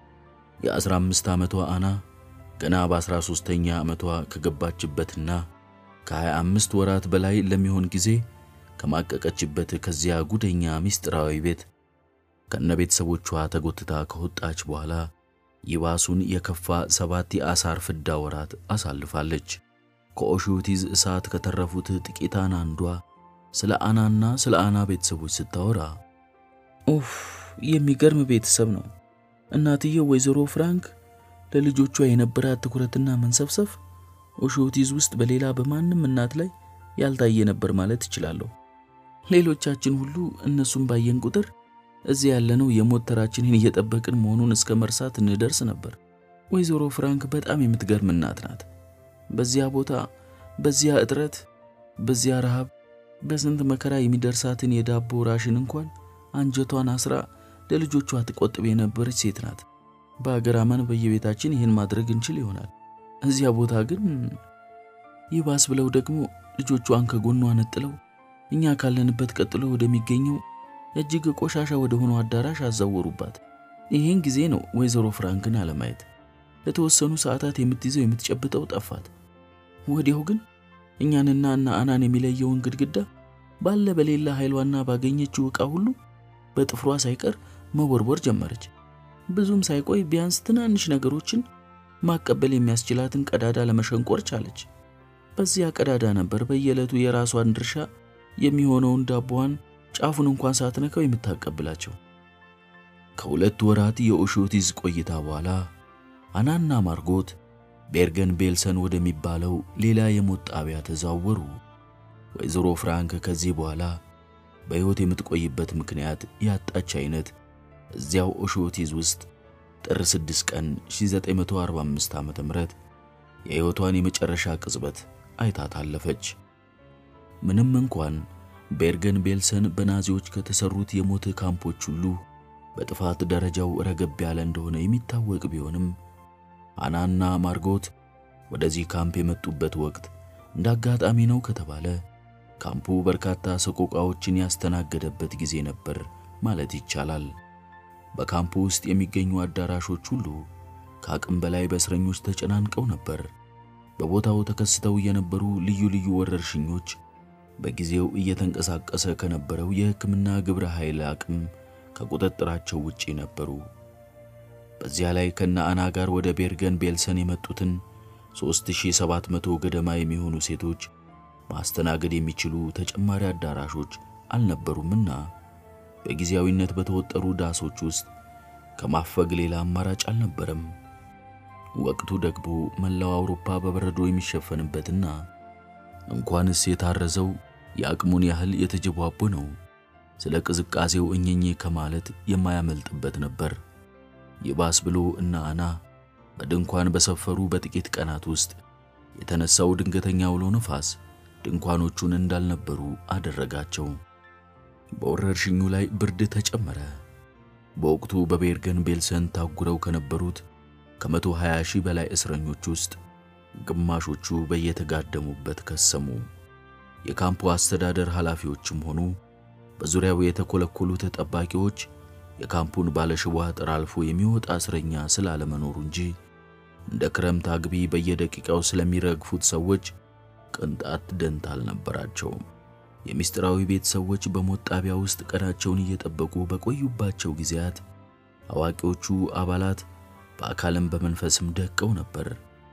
የ15 ዓመቷ አና ገና በ13ኛ ዓመቷ ከገባችበትና ከ25 ወራት በላይ ለሚሆን ጊዜ ከማቀቀችበት ከዚያ ጉደኛ ምስጢራዊ ቤት ከነቤተሰቦቿ ተጎትታ ከወጣች በኋላ ይባሱን የከፋ ሰባት የአሳር ፍዳ ወራት አሳልፋለች። ከኦሹቲዝ እሳት ከተረፉት ጥቂታን አንዷ ስለ አናና ስለ አና ቤተሰቦች ስታወራ ኡፍ የሚገርም ቤተሰብ ነው። እናትየው ወይዘሮ ፍራንክ ለልጆቿ የነበራት ትኩረትና መንሰፍሰፍ ኦሹቲዝ ውስጥ በሌላ በማንም እናት ላይ ያልታየ ነበር ማለት እችላለሁ። ሌሎቻችን ሁሉ እነሱን ባየን ቁጥር እዚህ ያለነው የሞት ተራችንን እየጠበቅን መሆኑን እስከ መርሳት እንደርስ ነበር። ወይዘሮ ፍራንክ በጣም የምትገርም እናት ናት። በዚያ ቦታ፣ በዚያ እጥረት፣ በዚያ ረሃብ፣ በስንት መከራ የሚደርሳትን የዳቦ ራሽን እንኳን አንጀቷን አስራ ለልጆቿ ትቆጥብ የነበረች ሴት ናት። በአገር አማን በየቤታችን ይህን ማድረግ እንችል ይሆናል። እዚያ ቦታ ግን ይባስ ብለው ደግሞ ልጆቿን ከጎኗ ነጥለው እኛ ካለንበት ቀጥሎ ወደሚገኘው እጅግ ቆሻሻ ወደ ሆኖ አዳራሽ አዛወሩባት። ይሄን ጊዜ ነው ወይዘሮ ፍራንክን አለማየት ለተወሰኑ ሰዓታት የምትይዘው የምትጨብጠው ጠፋት። ወዲያው ግን እኛንና እና አናን የሚለየውን ግድግዳ ባለ በሌላ ኃይሏና ባገኘችው ዕቃ ሁሉ በጥፍሯ ሳይቀር መወርወር ጀመረች። ብዙም ሳይቆይ ቢያንስ ትናንሽ ነገሮችን ማቀበል የሚያስችላትን ቀዳዳ ለመሸንቆር ቻለች። በዚያ ቀዳዳ ነበር በየዕለቱ የራሷን ድርሻ የሚሆነውን ዳቦዋን ጫፉን እንኳን ሳትነካው የምታቀብላቸው። ከሁለት ወራት የኦሹቲዝ ቆይታ በኋላ አናና ማርጎት ቤርገን ቤልሰን ወደሚባለው ሌላ የሞት ጣቢያ ተዛወሩ። ወይዘሮ ፍራንክ ከዚህ በኋላ በሕይወት የምትቆይበት ምክንያት ያጣች አይነት እዚያው ኦሹቲዝ ውስጥ ጥር ስድስት ቀን ሺህ ዘጠኝ መቶ አርባ አምስት ዓመተ ምህረት የሕይወቷን የመጨረሻ ቅጽበት አይታ ታለፈች። ምንም እንኳን ቤርገን ቤልሰን በናዚዎች ከተሰሩት የሞት ካምፖች ሁሉ በጥፋት ደረጃው ረገብ ያለ እንደሆነ የሚታወቅ ቢሆንም አናና ማርጎት ወደዚህ ካምፕ የመጡበት ወቅት እንዳጋጣሚ ነው ከተባለ ካምፑ በርካታ ሰቆቃዎችን ያስተናገደበት ጊዜ ነበር ማለት ይቻላል። በካምፑ ውስጥ የሚገኙ አዳራሾች ሁሉ ከአቅም በላይ በእስረኞች ተጨናንቀው ነበር። በቦታው ተከስተው የነበሩ ልዩ ልዩ ወረርሽኞች በጊዜው እየተንቀሳቀሰ ከነበረው የሕክምና ግብረ ኃይል አቅም ከቁጥጥራቸው ውጪ ነበሩ። በዚያ ላይ ከነ አና ጋር ወደ ቤርገን ቤልሰን የመጡትን ሦስት ሺህ ሰባት መቶ ገደማ የሚሆኑ ሴቶች ማስተናገድ የሚችሉ ተጨማሪ አዳራሾች አልነበሩምና በጊዜያዊነት በተወጠሩ ዳሶች ውስጥ ከማፈግ ሌላ አማራጭ አልነበረም። ወቅቱ ደግሞ መላው አውሮፓ በበረዶ የሚሸፈንበትና እንኳንስ የታረዘው የአቅሙን ያህል የተጀቧበነው ስለ ቅዝቃዜው እኘኘ ከማለት የማያመልጥበት ነበር። ይባስ ብሎ እና አና በድንኳን በሰፈሩ በጥቂት ቀናት ውስጥ የተነሳው ድንገተኛ ውሎ ነፋስ ድንኳኖቹን እንዳልነበሩ አደረጋቸው። በወረርሽኙ ላይ ብርድ ተጨመረ። በወቅቱ በቤርገን ቤልሰን ታጉረው ከነበሩት ከመቶ ሃያ ሺህ በላይ እስረኞች ውስጥ ግማሾቹ በየተጋደሙበት ከሰሙ። የካምፑ አስተዳደር ኃላፊዎችም ሆኑ በዙሪያው የተኮለኮሉት ተጠባቂዎች የካምፑን ባለሽቦ አጥር አልፎ የሚወጣ እስረኛ ስላለመኖሩ እንጂ እንደ ክረምት አግቢ በየደቂቃው ስለሚረግፉት ሰዎች ቅንጣት ደንታ አልነበራቸውም። የሚስጥራዊ ቤት ሰዎች በሞት ጣቢያ ውስጥ ቀናቸውን እየጠበቁ በቆዩባቸው ጊዜያት አዋቂዎቹ አባላት በአካልም በመንፈስም ደቀው ነበር።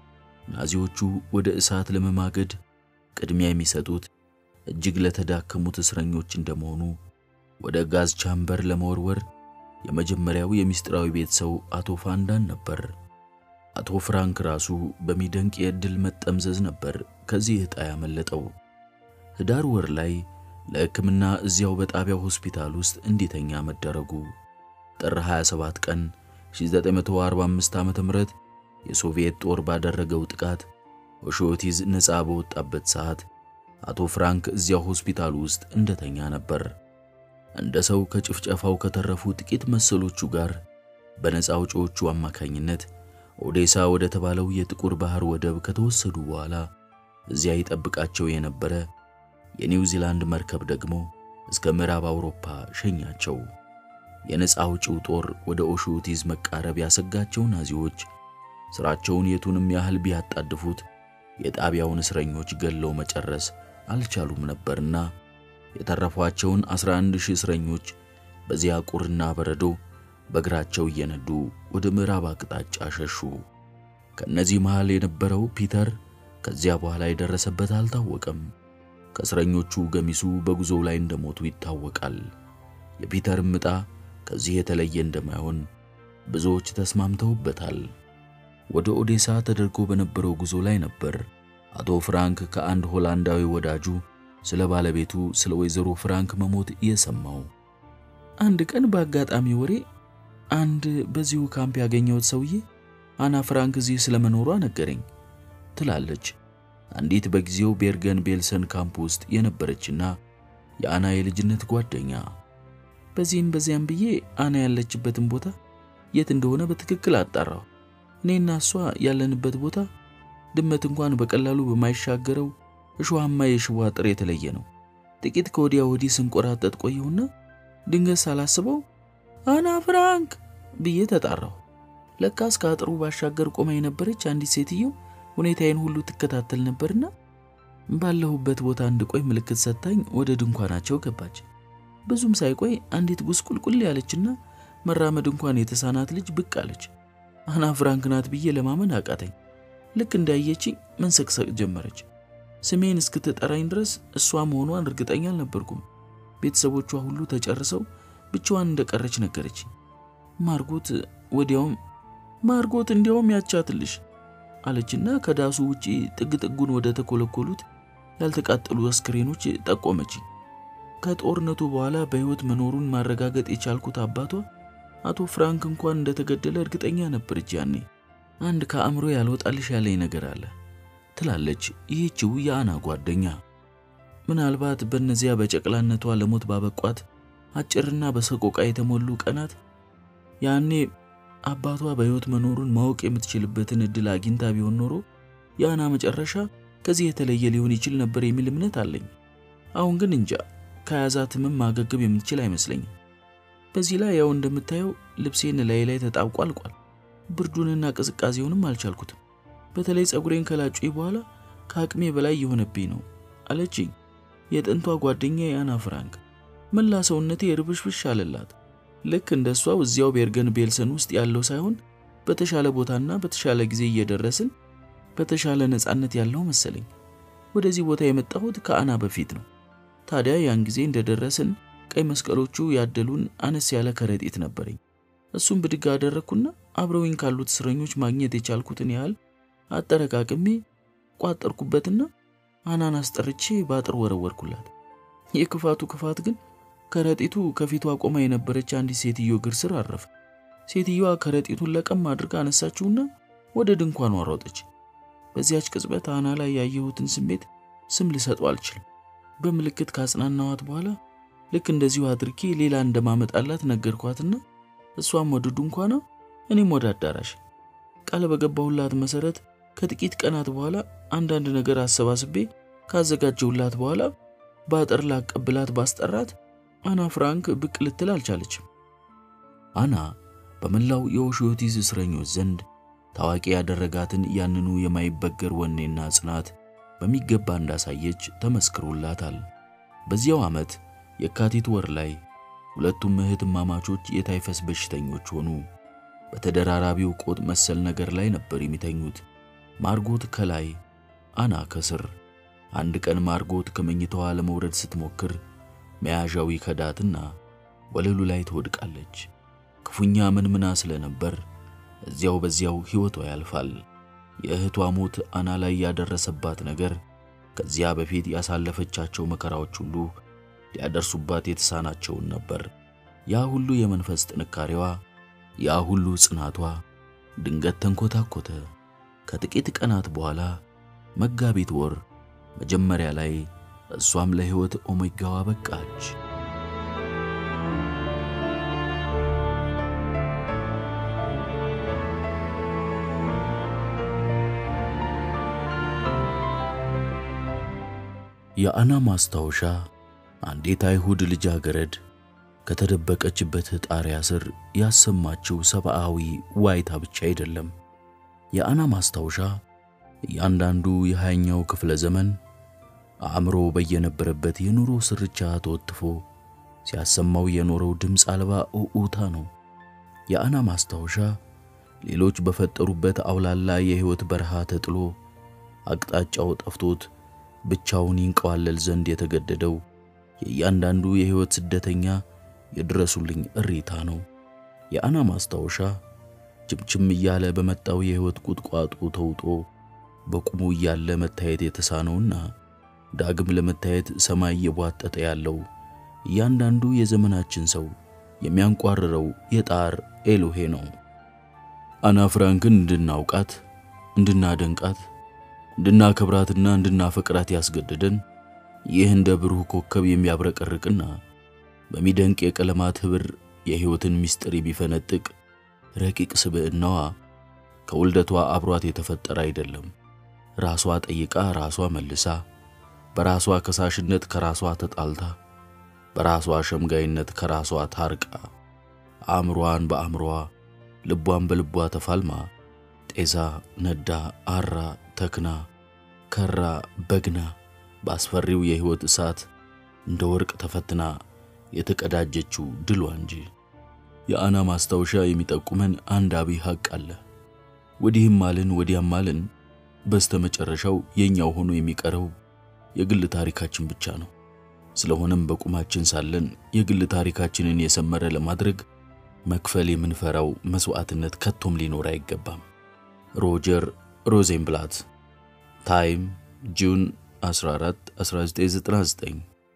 ናዚዎቹ ወደ እሳት ለመማገድ ቅድሚያ የሚሰጡት እጅግ ለተዳከሙት እስረኞች እንደመሆኑ ወደ ጋዝ ቻምበር ለመወርወር የመጀመሪያው የሚስጥራዊ ቤት ሰው አቶ ፋንዳን ነበር። አቶ ፍራንክ ራሱ በሚደንቅ የዕድል መጠምዘዝ ነበር ከዚህ ዕጣ ያመለጠው። ህዳር ወር ላይ ለሕክምና እዚያው በጣቢያው ሆስፒታል ውስጥ እንዲተኛ መደረጉ ጥር ሃያ ሰባት ቀን ሺህ ዘጠኝ መቶ አርባ አምስት ዓመተ ምህረት የሶቪየት ጦር ባደረገው ጥቃት ኦሾቲዝ ነፃ በወጣበት ሰዓት አቶ ፍራንክ እዚያው ሆስፒታል ውስጥ እንደተኛ ነበር። እንደ ሰው ከጭፍጨፋው ከተረፉ ጥቂት መሰሎቹ ጋር በነፃ አውጪዎቹ አማካኝነት ኦዴሳ ወደ ተባለው የጥቁር ባህር ወደብ ከተወሰዱ በኋላ እዚያ ይጠብቃቸው የነበረ የኒውዚላንድ መርከብ ደግሞ እስከ ምዕራብ አውሮፓ ሸኛቸው። የነፃ አውጪው ጦር ወደ ኦሾቲዝ መቃረብ ያሰጋቸው ናዚዎች ስራቸውን የቱንም ያህል ቢያጣድፉት የጣቢያውን እስረኞች ገለው መጨረስ አልቻሉም ነበርና የተረፏቸውን አስራ አንድ ሺህ እስረኞች በዚያ ቁርና በረዶ በእግራቸው እየነዱ ወደ ምዕራብ አቅጣጫ ሸሹ። ከነዚህ መሃል የነበረው ፒተር ከዚያ በኋላ የደረሰበት አልታወቀም። ከእስረኞቹ ገሚሱ በጉዞው ላይ እንደሞቱ ይታወቃል። የፒተር ምጣ ከዚህ የተለየ እንደማይሆን ብዙዎች ተስማምተውበታል። ወደ ኦዴሳ ተደርጎ በነበረው ጉዞ ላይ ነበር አቶ ፍራንክ ከአንድ ሆላንዳዊ ወዳጁ ስለ ባለቤቱ ስለ ወይዘሮ ፍራንክ መሞት የሰማው። አንድ ቀን በአጋጣሚ ወሬ አንድ በዚሁ ካምፕ ያገኘው ሰውዬ አና ፍራንክ እዚህ ስለመኖሯ ነገረኝ ትላለች አንዲት በጊዜው ቤርገን ቤልሰን ካምፕ ውስጥ የነበረችና የአና የልጅነት ጓደኛ። በዚህም በዚያም ብዬ አና ያለችበትን ቦታ የት እንደሆነ በትክክል አጣራው። እኔና እሷ ያለንበት ቦታ ድመት እንኳን በቀላሉ በማይሻገረው እሾሃማ የሽዋ አጥር የተለየ ነው። ጥቂት ከወዲያ ወዲህ ስንቆራጠጥ ቆየውና ድንገት ሳላስበው አና ፍራንክ ብዬ ተጣራው። ለካስ ከአጥሩ ባሻገር ቆማ የነበረች አንዲት ሴትዮ ሁኔታዬን ሁሉ ትከታተል ነበርና ባለሁበት ቦታ እንድቆይ ምልክት ሰጣኝ ወደ ድንኳናቸው ገባች። ብዙም ሳይቆይ አንዲት ጉስቁልቁል ያለችና መራመድ እንኳን የተሳናት ልጅ ብቅ አለች። አና ፍራንክ ናት ብዬ ለማመን አቃተኝ። ልክ እንዳየችኝ መንሰቅሰቅ ጀመረች። ስሜን እስክትጠራኝ ድረስ እሷ መሆኗን እርግጠኛ አልነበርኩም። ቤተሰቦቿ ሁሉ ተጨርሰው ብቻዋን እንደቀረች ነገረች። ማርጎት ወዲያውም ማርጎት እንዲያውም ያቻትልሽ አለችና ከዳሱ ውጪ ጥግ ጥጉን ወደ ተኮለኮሉት ያልተቃጠሉ አስክሬኖች ጠቆመች። ከጦርነቱ በኋላ በህይወት መኖሩን ማረጋገጥ የቻልኩት አባቷ አቶ ፍራንክ እንኳን እንደተገደለ እርግጠኛ ነበርች። ያኔ አንድ ከአእምሮ ያልወጣልሽ ያለኝ ነገር አለ ትላለች ይህችው የአና ጓደኛ። ምናልባት በእነዚያ በጨቅላነቷ ለሞት ባበቋት አጭርና በሰቆቃ የተሞሉ ቀናት ያኔ አባቷ በህይወት መኖሩን ማወቅ የምትችልበትን እድል አግኝታ ቢሆን ኖሮ የአና መጨረሻ ከዚህ የተለየ ሊሆን ይችል ነበር የሚል እምነት አለኝ። አሁን ግን እንጃ ከያዛትም ማገገብ የምትችል አይመስለኝም። በዚህ ላይ ያው እንደምታየው ልብሴን ላይ ላይ ተጣብቆ አልቋል። ብርዱንና ቅዝቃዜውንም አልቻልኩትም። በተለይ ጸጉሬን ከላጩኝ በኋላ ከአቅሜ በላይ የሆነብኝ ነው አለችኝ የጥንቷ ጓደኛ የአና ፍራንክ። መላ ሰውነቴ ርብሽብሽ አለላት። ልክ እንደሷው እዚያው ቤርገን ቤልሰን ውስጥ ያለው ሳይሆን በተሻለ ቦታና በተሻለ ጊዜ እየደረስን በተሻለ ነፃነት ያለው መሰለኝ። ወደዚህ ቦታ የመጣሁት ከአና በፊት ነው። ታዲያ ያን ጊዜ እንደደረስን ቀይ መስቀሎቹ ያደሉን አነስ ያለ ከረጢት ነበርኝ። እሱም ብድግ አደረኩና አብረውኝ ካሉት እስረኞች ማግኘት የቻልኩትን ያህል አጠረቃቅሜ ቋጠርኩበትና አናን አስጠርቼ ባጥር ወረወርኩላት። የክፋቱ ክፋት ግን ከረጢቱ ከፊቷ ቆማ የነበረች አንዲት ሴትዮ እግር ስር አረፈ። ሴትዮዋ ከረጢቱን ለቀም አድርጋ አነሳችውና ወደ ድንኳኗ ሮጠች። በዚያች ቅጽበት አና ላይ ያየሁትን ስሜት ስም ልሰጠው አልችልም። በምልክት ካጽናናዋት በኋላ ልክ እንደዚሁ አድርጌ ሌላ እንደማመጣላት ነገርኳትና እሷም ወደ ድንኳኗ እኔም ወደ አዳራሽ ቃል በገባሁላት መሰረት ከጥቂት ቀናት በኋላ አንዳንድ ነገር አሰባስቤ ካዘጋጀሁላት በኋላ ባጥር ላቀብላት ባስጠራት አና ፍራንክ ብቅ ልትል አልቻለችም። አና በመላው የኦሾቲዝ እስረኞች ዘንድ ታዋቂ ያደረጋትን ያንኑ የማይበገር ወኔና ጽናት በሚገባ እንዳሳየች ተመስክሮላታል። በዚያው ዓመት የካቲት ወር ላይ ሁለቱም እህትማማቾች የታይፈስ በሽተኞች ሆኑ። በተደራራቢው ቆጥ መሰል ነገር ላይ ነበር የሚተኙት። ማርጎት ከላይ፣ አና ከስር። አንድ ቀን ማርጎት ከመኝታዋ ለመውረድ ስትሞክር መያዣው ይከዳትና ወለሉ ላይ ትወድቃለች። ክፉኛ ምንምና ስለነበር እዚያው በዚያው ሕይወቷ ያልፋል። የእህቷ ሞት አና ላይ ያደረሰባት ነገር ከዚያ በፊት ያሳለፈቻቸው መከራዎች ሁሉ ሊያደርሱባት የተሳናቸውን ነበር። ያ ሁሉ የመንፈስ ጥንካሬዋ፣ ያ ሁሉ ጽናቷ ድንገት ተንኮታኮተ። ከጥቂት ቀናት በኋላ መጋቢት ወር መጀመሪያ ላይ እሷም ለሕይወት ኦሜጋዋ በቃች። የአና ማስታወሻ አንዲት አይሁድ ልጃገረድ ከተደበቀችበት ጣሪያ ስር ያሰማችው ሰብአዊ ዋይታ ብቻ አይደለም። የአና ማስታወሻ ያንዳንዱ የሃያኛው ክፍለ ዘመን አእምሮ በየነበረበት የኑሮ ስርቻ ተወጥፎ ሲያሰማው የኖረው ድምፅ አልባ ኡኡታ ነው። የአና ማስታወሻ ሌሎች በፈጠሩበት አውላላ የሕይወት በረሃ ተጥሎ አቅጣጫው ጠፍቶት ብቻውን ይንቀዋለል ዘንድ የተገደደው የእያንዳንዱ የሕይወት ስደተኛ የድረሱልኝ እሪታ ነው። የአና ማስታወሻ ጭምጭም እያለ በመጣው የሕይወት ቁጥቋጦ ተውጦ በቁሙ እያለ መታየት የተሳነውና ዳግም ለመታየት ሰማይ የቧጠጠ ያለው እያንዳንዱ የዘመናችን ሰው የሚያንቋርረው የጣር ኤሎሄ ነው። አና ፍራንክን እንድናውቃት፣ እንድናደንቃት፣ እንድናከብራትና እንድናፈቅራት ያስገደደን ይህ እንደ ብሩህ ኮከብ የሚያብረቀርቅና በሚደንቅ የቀለማት ህብር የሕይወትን ምስጢር ቢፈነጥቅ ረቂቅ ስብዕናዋ ከውልደቷ አብሯት የተፈጠረ አይደለም። ራሷ ጠይቃ ራሷ መልሳ፣ በራሷ ከሳሽነት ከራሷ ተጣልታ፣ በራሷ ሸምጋይነት ከራሷ ታርቃ፣ አእምሮዋን በአእምሮዋ ልቧን በልቧ ተፋልማ ጤዛ ነዳ አራ ተክና ከራ በግና ባስፈሪው የሕይወት እሳት እንደ ወርቅ ተፈትና የተቀዳጀችው ድሏ እንጂ። የአና ማስታወሻ የሚጠቁመን አንድ አብይ ሐቅ አለ። ወዲህም ማልን ወዲያም ማልን በስተመጨረሻው የኛው ሆኖ የሚቀረው የግል ታሪካችን ብቻ ነው። ስለሆነም በቁማችን ሳለን የግል ታሪካችንን የሰመረ ለማድረግ መክፈል የምንፈራው መስዋዕትነት ከቶም ሊኖር አይገባም። ሮጀር ሮዘንብላት ታይም ጁን አስራ አራት አስራ ዘጠኝ ዘጠና ዘጠኝ።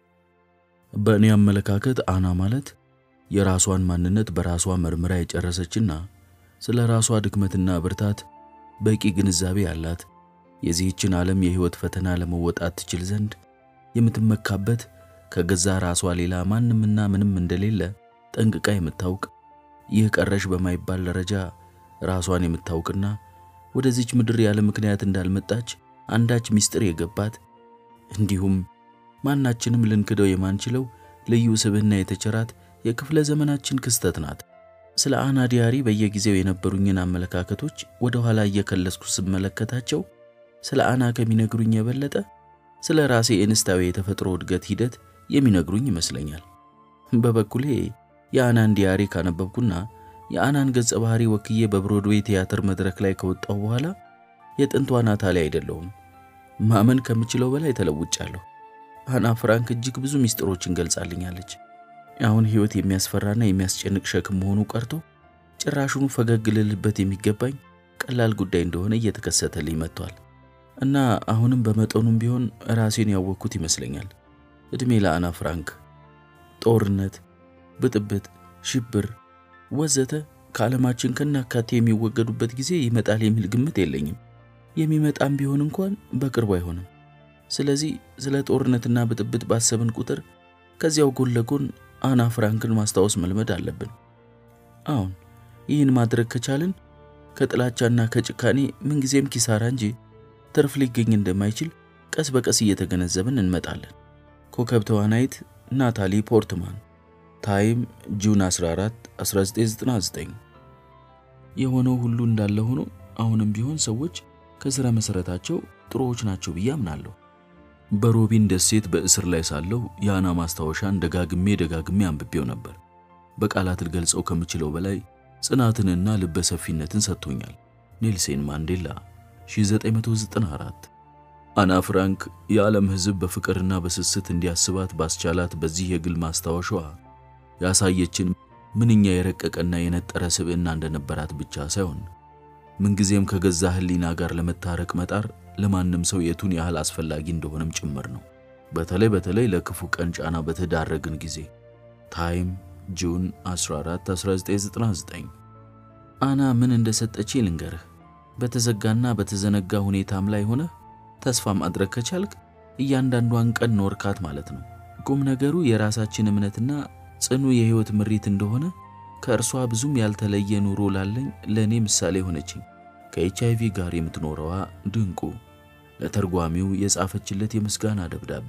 በእኔ አመለካከት አና ማለት የራሷን ማንነት በራሷ መርምራ የጨረሰችና ስለ ራሷ ድክመትና ብርታት በቂ ግንዛቤ ያላት፣ የዚህችን ዓለም የሕይወት ፈተና ለመወጣት ትችል ዘንድ የምትመካበት ከገዛ ራሷ ሌላ ማንምና ምንም እንደሌለ ጠንቅቃ የምታውቅ፣ ይህ ቀረሽ በማይባል ደረጃ ራሷን የምታውቅና ወደዚች ምድር ያለ ምክንያት እንዳልመጣች አንዳች ምስጢር የገባት፣ እንዲሁም ማናችንም ልንክደው የማንችለው ልዩ ስብዕና የተቸራት የክፍለ ዘመናችን ክስተት ናት። ስለ አና ዲያሪ በየጊዜው የነበሩኝን አመለካከቶች ወደ ኋላ እየከለስኩ ስመለከታቸው ስለ አና ከሚነግሩኝ የበለጠ ስለ ራሴ እንስታዊ የተፈጥሮ እድገት ሂደት የሚነግሩኝ ይመስለኛል። በበኩሌ የአናን ዲያሪ ካነበብኩና የአናን ገጸ ባህሪ ወክዬ በብሮድዌይ ቲያትር መድረክ ላይ ከወጣው በኋላ የጥንቷ ናታሊ አይደለሁም። ማመን ከምችለው በላይ ተለውጫለሁ። አና ፍራንክ እጅግ ብዙ ሚስጥሮችን ገልጻልኛለች። አሁን ሕይወት የሚያስፈራና የሚያስጨንቅ ሸክም መሆኑ ቀርቶ ጭራሹኑ ፈገግ ልልበት የሚገባኝ ቀላል ጉዳይ እንደሆነ እየተከሰተልኝ መጥቷል እና አሁንም በመጠኑም ቢሆን ራሴን ያወቅኩት ይመስለኛል። እድሜ ለአና ፍራንክ። ጦርነት፣ ብጥብጥ፣ ሽብር ወዘተ ከዓለማችን ከናካቴ የሚወገዱበት ጊዜ ይመጣል የሚል ግምት የለኝም። የሚመጣም ቢሆን እንኳን በቅርቡ አይሆንም። ስለዚህ ስለ ጦርነትና ብጥብጥ ባሰብን ቁጥር ከዚያው ጎን ለጎን አና ፍራንክን ማስታወስ መልመድ አለብን። አሁን ይህን ማድረግ ከቻልን ከጥላቻና ከጭካኔ ምንጊዜም ኪሳራ እንጂ ትርፍ ሊገኝ እንደማይችል ቀስ በቀስ እየተገነዘብን እንመጣለን። ኮከብ ተዋናይት ናታሊ ፖርትማን። ታይም ጁን አስራ አራት አስራ ዘጠኝ ዘጠና ዘጠኝ። የሆነው ሁሉ እንዳለ ሆኖ አሁንም ቢሆን ሰዎች ከስረ መሰረታቸው ጥሩዎች ናቸው ብዬ አምናለሁ። በሮቢን ደሴት በእስር ላይ ሳለው የአና ማስታወሻን ደጋግሜ ደጋግሜ አንብቤው ነበር። በቃላት ልገልጸው ከምችለው በላይ ጽናትንና ልበሰፊነትን ሰጥቶኛል። ኔልሰን ማንዴላ ሺህ ዘጠኝ መቶ ዘጠና አራት። አና ፍራንክ የዓለም ሕዝብ በፍቅርና በስስት እንዲያስባት ባስቻላት በዚህ የግል ማስታወሻዋ ያሳየችን ምንኛ የረቀቀና የነጠረ ስብዕና እንደነበራት ብቻ ሳይሆን ምንጊዜም ከገዛ ህሊና ጋር ለመታረቅ መጣር ለማንም ሰው የቱን ያህል አስፈላጊ እንደሆነም ጭምር ነው። በተለይ በተለይ ለክፉ ቀን ጫና በተዳረግን ጊዜ። ታይም ጁን አስራ አራት አስራ ዘጠኝ ዘጠና ዘጠኝ። አና ምን እንደሰጠች ልንገርህ። በተዘጋና በተዘነጋ ሁኔታም ላይ ሆነ ተስፋ ማድረግ ከቻልክ እያንዳንዷን ቀን ኖርካት ማለት ነው። ቁም ነገሩ የራሳችን እምነትና ጽኑ የህይወት ምሪት እንደሆነ ከእርሷ ብዙም ያልተለየ ኑሮ ላለኝ ለኔ ምሳሌ ሆነችኝ። ከኤችአይቪ ጋር የምትኖረዋ ድንቁ ለተርጓሚው የጻፈችለት የምስጋና ደብዳቤ።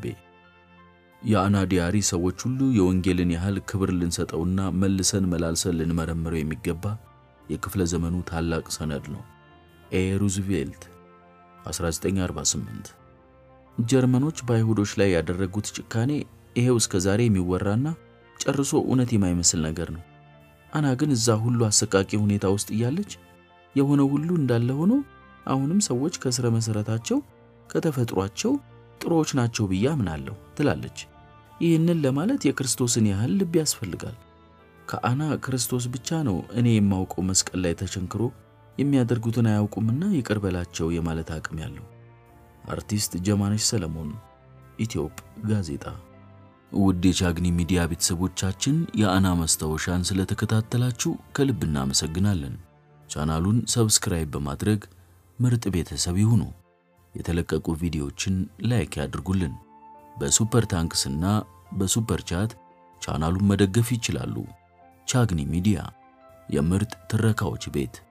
የአና ዲያሪ ሰዎች ሁሉ የወንጌልን ያህል ክብር ልንሰጠውና መልሰን መላልሰን ልንመረምረው የሚገባ የክፍለ ዘመኑ ታላቅ ሰነድ ነው። ኤ ሩዝቬልት አስራ ዘጠኝ አርባ ስምንት። ጀርመኖች በአይሁዶች ላይ ያደረጉት ጭካኔ ይሄው እስከ ዛሬ የሚወራና ጨርሶ እውነት የማይመስል ነገር ነው። አና ግን እዛ ሁሉ አሰቃቂ ሁኔታ ውስጥ እያለች የሆነው ሁሉ እንዳለ ሆኖ አሁንም ሰዎች ከስረ መሰረታቸው ከተፈጥሯቸው ጥሩዎች ናቸው ብዬ አምናለሁ ትላለች። ይህንን ለማለት የክርስቶስን ያህል ልብ ያስፈልጋል። ከአና ክርስቶስ ብቻ ነው እኔ የማውቀው መስቀል ላይ ተቸንክሮ የሚያደርጉትን አያውቁምና ይቅር በላቸው የማለት አቅም ያለው። አርቲስት ጀማነሽ ሰለሞን ኢትዮጵ ጋዜጣ። ውድ የቻግኒ ሚዲያ ቤተሰቦቻችን የአና ማስታወሻን ስለተከታተላችሁ ከልብ እናመሰግናለን። ቻናሉን ሰብስክራይብ በማድረግ ምርጥ ቤተሰብ ይሁኑ። የተለቀቁ ቪዲዮዎችን ላይክ ያድርጉልን። በሱፐር ታንክስና በሱፐር ቻት ቻናሉን መደገፍ ይችላሉ። ቻግኒ ሚዲያ የምርጥ ትረካዎች ቤት።